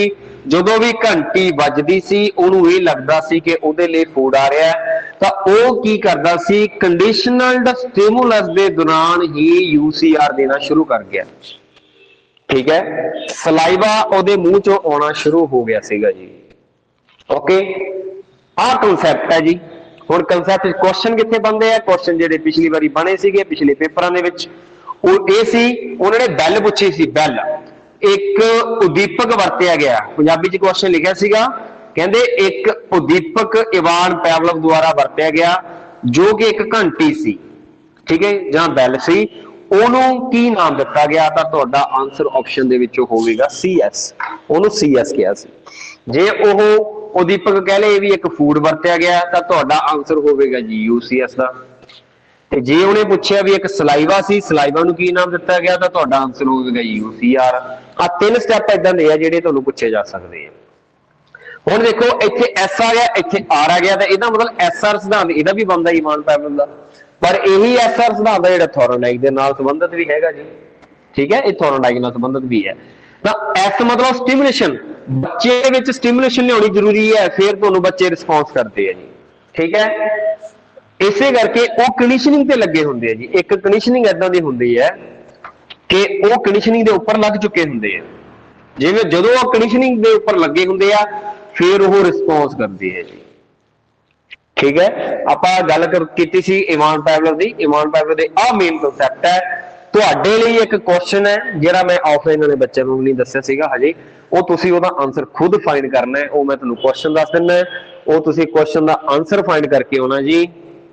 ਜਦੋਂ ਵੀ ਘੰਟੀ ਵੱਜਦੀ ਸੀ ਉਹਨੂੰ ਇਹ ਲੱਗਦਾ ਸੀ ਕਿ ਉਹਦੇ ਲਈ ਫੂਡ ਆ ਰਿਹਾ ਹੈ, ਤਾਂ ਉਹ ਕੀ ਕਰਦਾ ਸੀ, ਕੰਡੀਸ਼ਨਲਡ ਸਟਿਮੂਲਸ ਦੇ ਦੌਰਾਨ ਹੀ ਯੂਸੀਆਰ ਦੇਣਾ ਸ਼ੁਰੂ ਕਰ ਗਿਆ। ਠੀਕ ਹੈ, ਸਲਾਈਵਾ ਉਹਦੇ ਮੂੰਹ ਚੋਂ ਆਉਣਾ ਸ਼ੁਰੂ ਹੋ ਗਿਆ ਸੀਗਾ ਜੀ। ਓਕੇ, ਆਹ ਕਨਸੈਪਟ ਹੈ ਜੀ। ਹੁਣ ਕਨਸੈਪਟ ਕੁਐਸਚਨ ਕਿੱਥੇ ਬਣਦੇ ਆ, ਕੁਐਸਚਨ ਜਿਹੜੇ ਪਿਛਲੀ ਵਾਰੀ ਬਣੇ ਸੀਗੇ ਪਿਛਲੇ ਪੇਪਰਾਂ ਦੇ ਵਿੱਚ, ਉਹ ਇਹ ਸੀ, ਉਹਨਾਂ ਨੇ ਬੈਲ ਪੁੱਛੀ ਸੀ, ਬੈਲ ਇੱਕ ਉਦੀਪਕ ਵਰਤਿਆ ਗਿਆ। ਪੰਜਾਬੀ ਚ ਕੁਐਸਚਨ ਲਿਖਿਆ ਸੀਗਾ, ਕਹਿੰਦੇ ਇੱਕ ਉਦੀਪਕ ਇਵਾਨ ਪੈਵਲਵ ਦੁਆਰਾ ਵਰਤਿਆ ਗਿਆ ਜੋ ਕਿ ਇੱਕ ਘੰਟੀ ਸੀ, ਠੀਕ ਹੈ, ਜਾਂ ਬੈਲ ਸੀ, ਉਹਨੂੰ ਕੀ ਨਾਮ ਦਿੱਤਾ ਗਿਆ? ਤਾਂ ਤੁਹਾਡਾ ਆਨਸਰ ਆਪਸ਼ਨ ਦੇ ਵਿੱਚੋਂ ਹੋਵੇਗਾ ਸੀ ਐਸ, ਉਹਨੂੰ ਸੀ ਐਸ ਕਿਹਾ ਸੀ। ਜੇ ਉਹ ਉਦੀਪਕ ਕਹਿ ਲਏ ਵੀ ਇੱਕ ਫੂਡ ਵਰਤਿਆ ਗਿਆ ਤਾਂ ਤੁਹਾਡਾ ਆਨਸਰ ਹੋਵੇਗਾ ਜੀ ਯੂ ਸੀ ਐਸ ਦਾ। ਤੇ ਜੇ ਉਹਨੇ ਪੁੱਛਿਆ ਵੀ ਇੱਕ ਸਲਾਈਵਾ ਸੀ, ਸਲਾਈਵਾ ਨੂੰ ਕੀ ਨਾਮ ਦਿੱਤਾ ਗਿਆ ਤਾਂ ਤੁਹਾਡਾ ਆਨਸਰ ਹੋਵੇਗਾ ਯੂ ਸੀ ਆਰ। ਆ ਤਿੰਨ ਸਟੈਪ ਇਦਾਂ ਦੇ ਆ ਜਿਹੜੇ ਤੁਹਾਨੂੰ ਪੁੱਛੇ ਜਾ ਸਕਦੇ ਆ। ਹੁਣ ਦੇਖੋ ਇੱਥੇ ਐਸ ਆ ਗਿਆ, ਇੱਥੇ ਆਰ ਆ ਗਿਆ, ਤਾਂ ਇਹਦਾ ਮਤਲਬ ਐਸ ਆਰ ਸਿਧਾਂਤ ਇਹਦਾ ਵੀ ਬਣਦਾ ਇਵਾਨ ਪੈਵਲਵ ਦਾ, ਪਰ ਇਹੀ ਐਸ ਆਰ ਸਿਧਾਂਤ ਦਾ ਜਿਹੜਾ ਥੋਰਨਡਾਈਕ ਦੇ ਨਾਲ ਸੰਬੰਧਿਤ ਵੀ ਹੈਗਾ ਜੀ। ਠੀਕ ਹੈ, ਇਹ ਥੋਰਨਡਾਈਕ ਨਾਲ ਸੰਬੰਧਿਤ ਵੀ ਹੈ। ਤਾਂ ਐਸ ਮਤਲਬ ਸਟਿਮੂਲੇਸ਼ਨ, ਬੱਚੇ ਦੇ ਵਿੱਚ ਸਟਿਮੂਲੇਸ਼ਨ ਲਿਆਉਣੀ ਜ਼ਰੂਰੀ ਹੈ, ਫਿਰ ਤੁਹਾਨੂੰ ਬੱਚੇ ਰਿਸਪੌਂਸ ਕਰਦੇ ਆ ਜੀ। ਠੀਕ ਹੈ, ਇਸੇ ਕਰਕੇ ਉਹ ਕੰਡੀਸ਼ਨਿੰਗ ਤੇ ਲੱਗੇ ਹੁੰਦੇ ਆ ਜੀ। ਇੱਕ ਕੰਡੀਸ਼ਨਿੰਗ ਏਦਾਂ ਦੀ ਹੁੰਦੀ ਹੈ ਕਿ ਉਹ ਕੰਡੀਸ਼ਨਿੰਗ ਦੇ ਉੱਪਰ ਲੱਗ ਚੁੱਕੇ ਹੁੰਦੇ ਆ, ਜਿਵੇਂ ਜਦੋਂ ਉਹ ਕੰਡੀਸ਼ਨਿੰਗ ਦੇ ਉੱਪਰ ਲੱਗੇ ਹੁੰਦੇ ਆ ਫਿਰ ਉਹ ਰਿਸਪੌਂਸ ਕਰਦੇ ਆ ਜੀ। ਠੀਕ ਹੈ, ਆਪਾਂ ਗੱਲ ਕਰ ਕੀਤੀ ਸੀ ਇਵਾਨ ਪੈਵਲਵ ਦੀ। ਇਵਾਨ ਪੈਵਲਵ ਦੇ ਆਹ ਮੇਨ ਕਨਸੈਪਟ ਹੈ। ਤੁਹਾਡੇ ਲਈ ਇੱਕ ਕੁਐਸਚਨ ਹੈ ਜਿਹੜਾ ਮੈਂ ਆਫਲਾਈਨ ਵਾਲੇ ਬੱਚਿਆਂ ਨੂੰ ਨਹੀਂ ਦੱਸਿਆ ਸੀਗਾ ਹਜੇ, ਉਹ ਤੁਸੀਂ ਉਹਦਾ ਆਨਸਰ ਖੁਦ ਫਾਈਂਡ ਕਰਨਾ ਹੈ। ਉਹ ਮੈਂ ਤੁਹਾਨੂੰ ਕੁਐਸਚਨ ਦੱਸ ਦਿੰਦਾ, ਉਹ ਤੁਸੀਂ ਕੁਐਸਚਨ ਦਾ ਆਨਸਰ ਫਾਈਂਡ ਕਰਕੇ ਆਉਣਾ ਜੀ।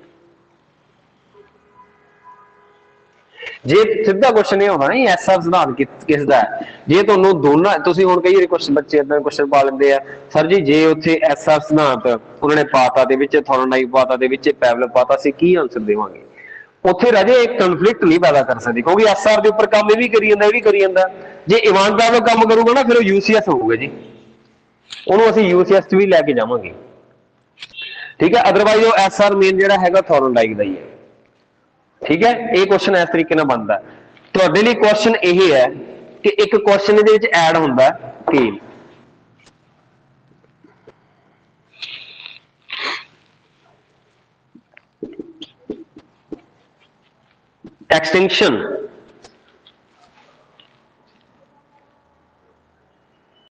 ਜੇ ਸਿੱਧਾ ਕੁਐਸਚਨ ਇਹ ਹੋਣਾ ਨਹੀਂ ਐਸ ਆਰ ਸਿਧਾਂਤ ਕਿਸ ਦਾ ਹੈ, ਜੇ ਤੁਹਾਨੂੰ ਦੋਨਾਂ, ਤੁਸੀਂ ਹੁਣ ਕਈ ਵਾਰੀ ਕੁਐਸਚਨ ਬੱਚੇ ਇਦਾਂ ਕੁਐਸਚਨ ਪਾ ਲੈਂਦੇ ਆ, ਸਰ ਜੀ ਜੇ ਉੱਥੇ ਐਸ ਆਰ ਸਿਧਾਂਤ ਉਹਨਾਂ ਨੇ ਪਾਤਾ ਦੇ ਵਿੱਚ ਥੋਰਨਡਾਈਕ ਪਾਤਾ ਦੇ ਵਿੱਚ ਪੈਵਲਵ ਪਾਤਾ, ਅਸੀਂ ਕੀ ਆਨਸਰ ਦੇਵਾਂਗੇ? ਉੱਥੇ ਰਾਜੇ ਇੱਕ ਕਨਫਲਿਕਟ ਨਹੀਂ ਪੈਦਾ ਕਰ ਸਕਦੇ, ਕਿਉਂਕਿ ਐਸ ਆਰ ਦੇ ਉੱਪਰ ਕੰਮ ਇਹ ਵੀ ਕਰੀ ਜਾਂਦਾ, ਇਹ ਵੀ ਕਰੀ ਜਾਂਦਾ। ਜੇ ਇਵਾਨ ਪੈਵਲਵ ਕੰਮ ਕਰੂਗਾ ਨਾ ਫਿਰ ਉਹ ਯੂਸੀਐਸ ਹੋਊਗਾ ਜੀ, ਉਹਨੂੰ ਅਸੀਂ ਯੂਸੀਐਸ ਚ ਵੀ ਲੈ ਕੇ ਜਾਵਾਂਗੇ। ਠੀਕ ਹੈ, ਅਦਰਵਾਈਜ਼ ਉਹ ਐਸ ਆਰ ਮੇਨ ਜਿਹੜਾ ਹੈਗਾ ਥੋਰਨਡਾਈਕ ਦਾ ਹੀ ਹੈ। ਠੀਕ ਹੈ, ਇਹ ਕੁਐਸਚਨ ਇਸ ਤਰੀਕੇ ਨਾਲ ਬਣਦਾ। ਤੁਹਾਡੇ ਲਈ ਕੁਐਸਚਨ ਇਹ ਹੈ ਕਿ ਇੱਕ ਕੁਐਸਚਨ ਦੇ ਵਿੱਚ ਐਡ ਹੁੰਦਾ ਕਿ extinction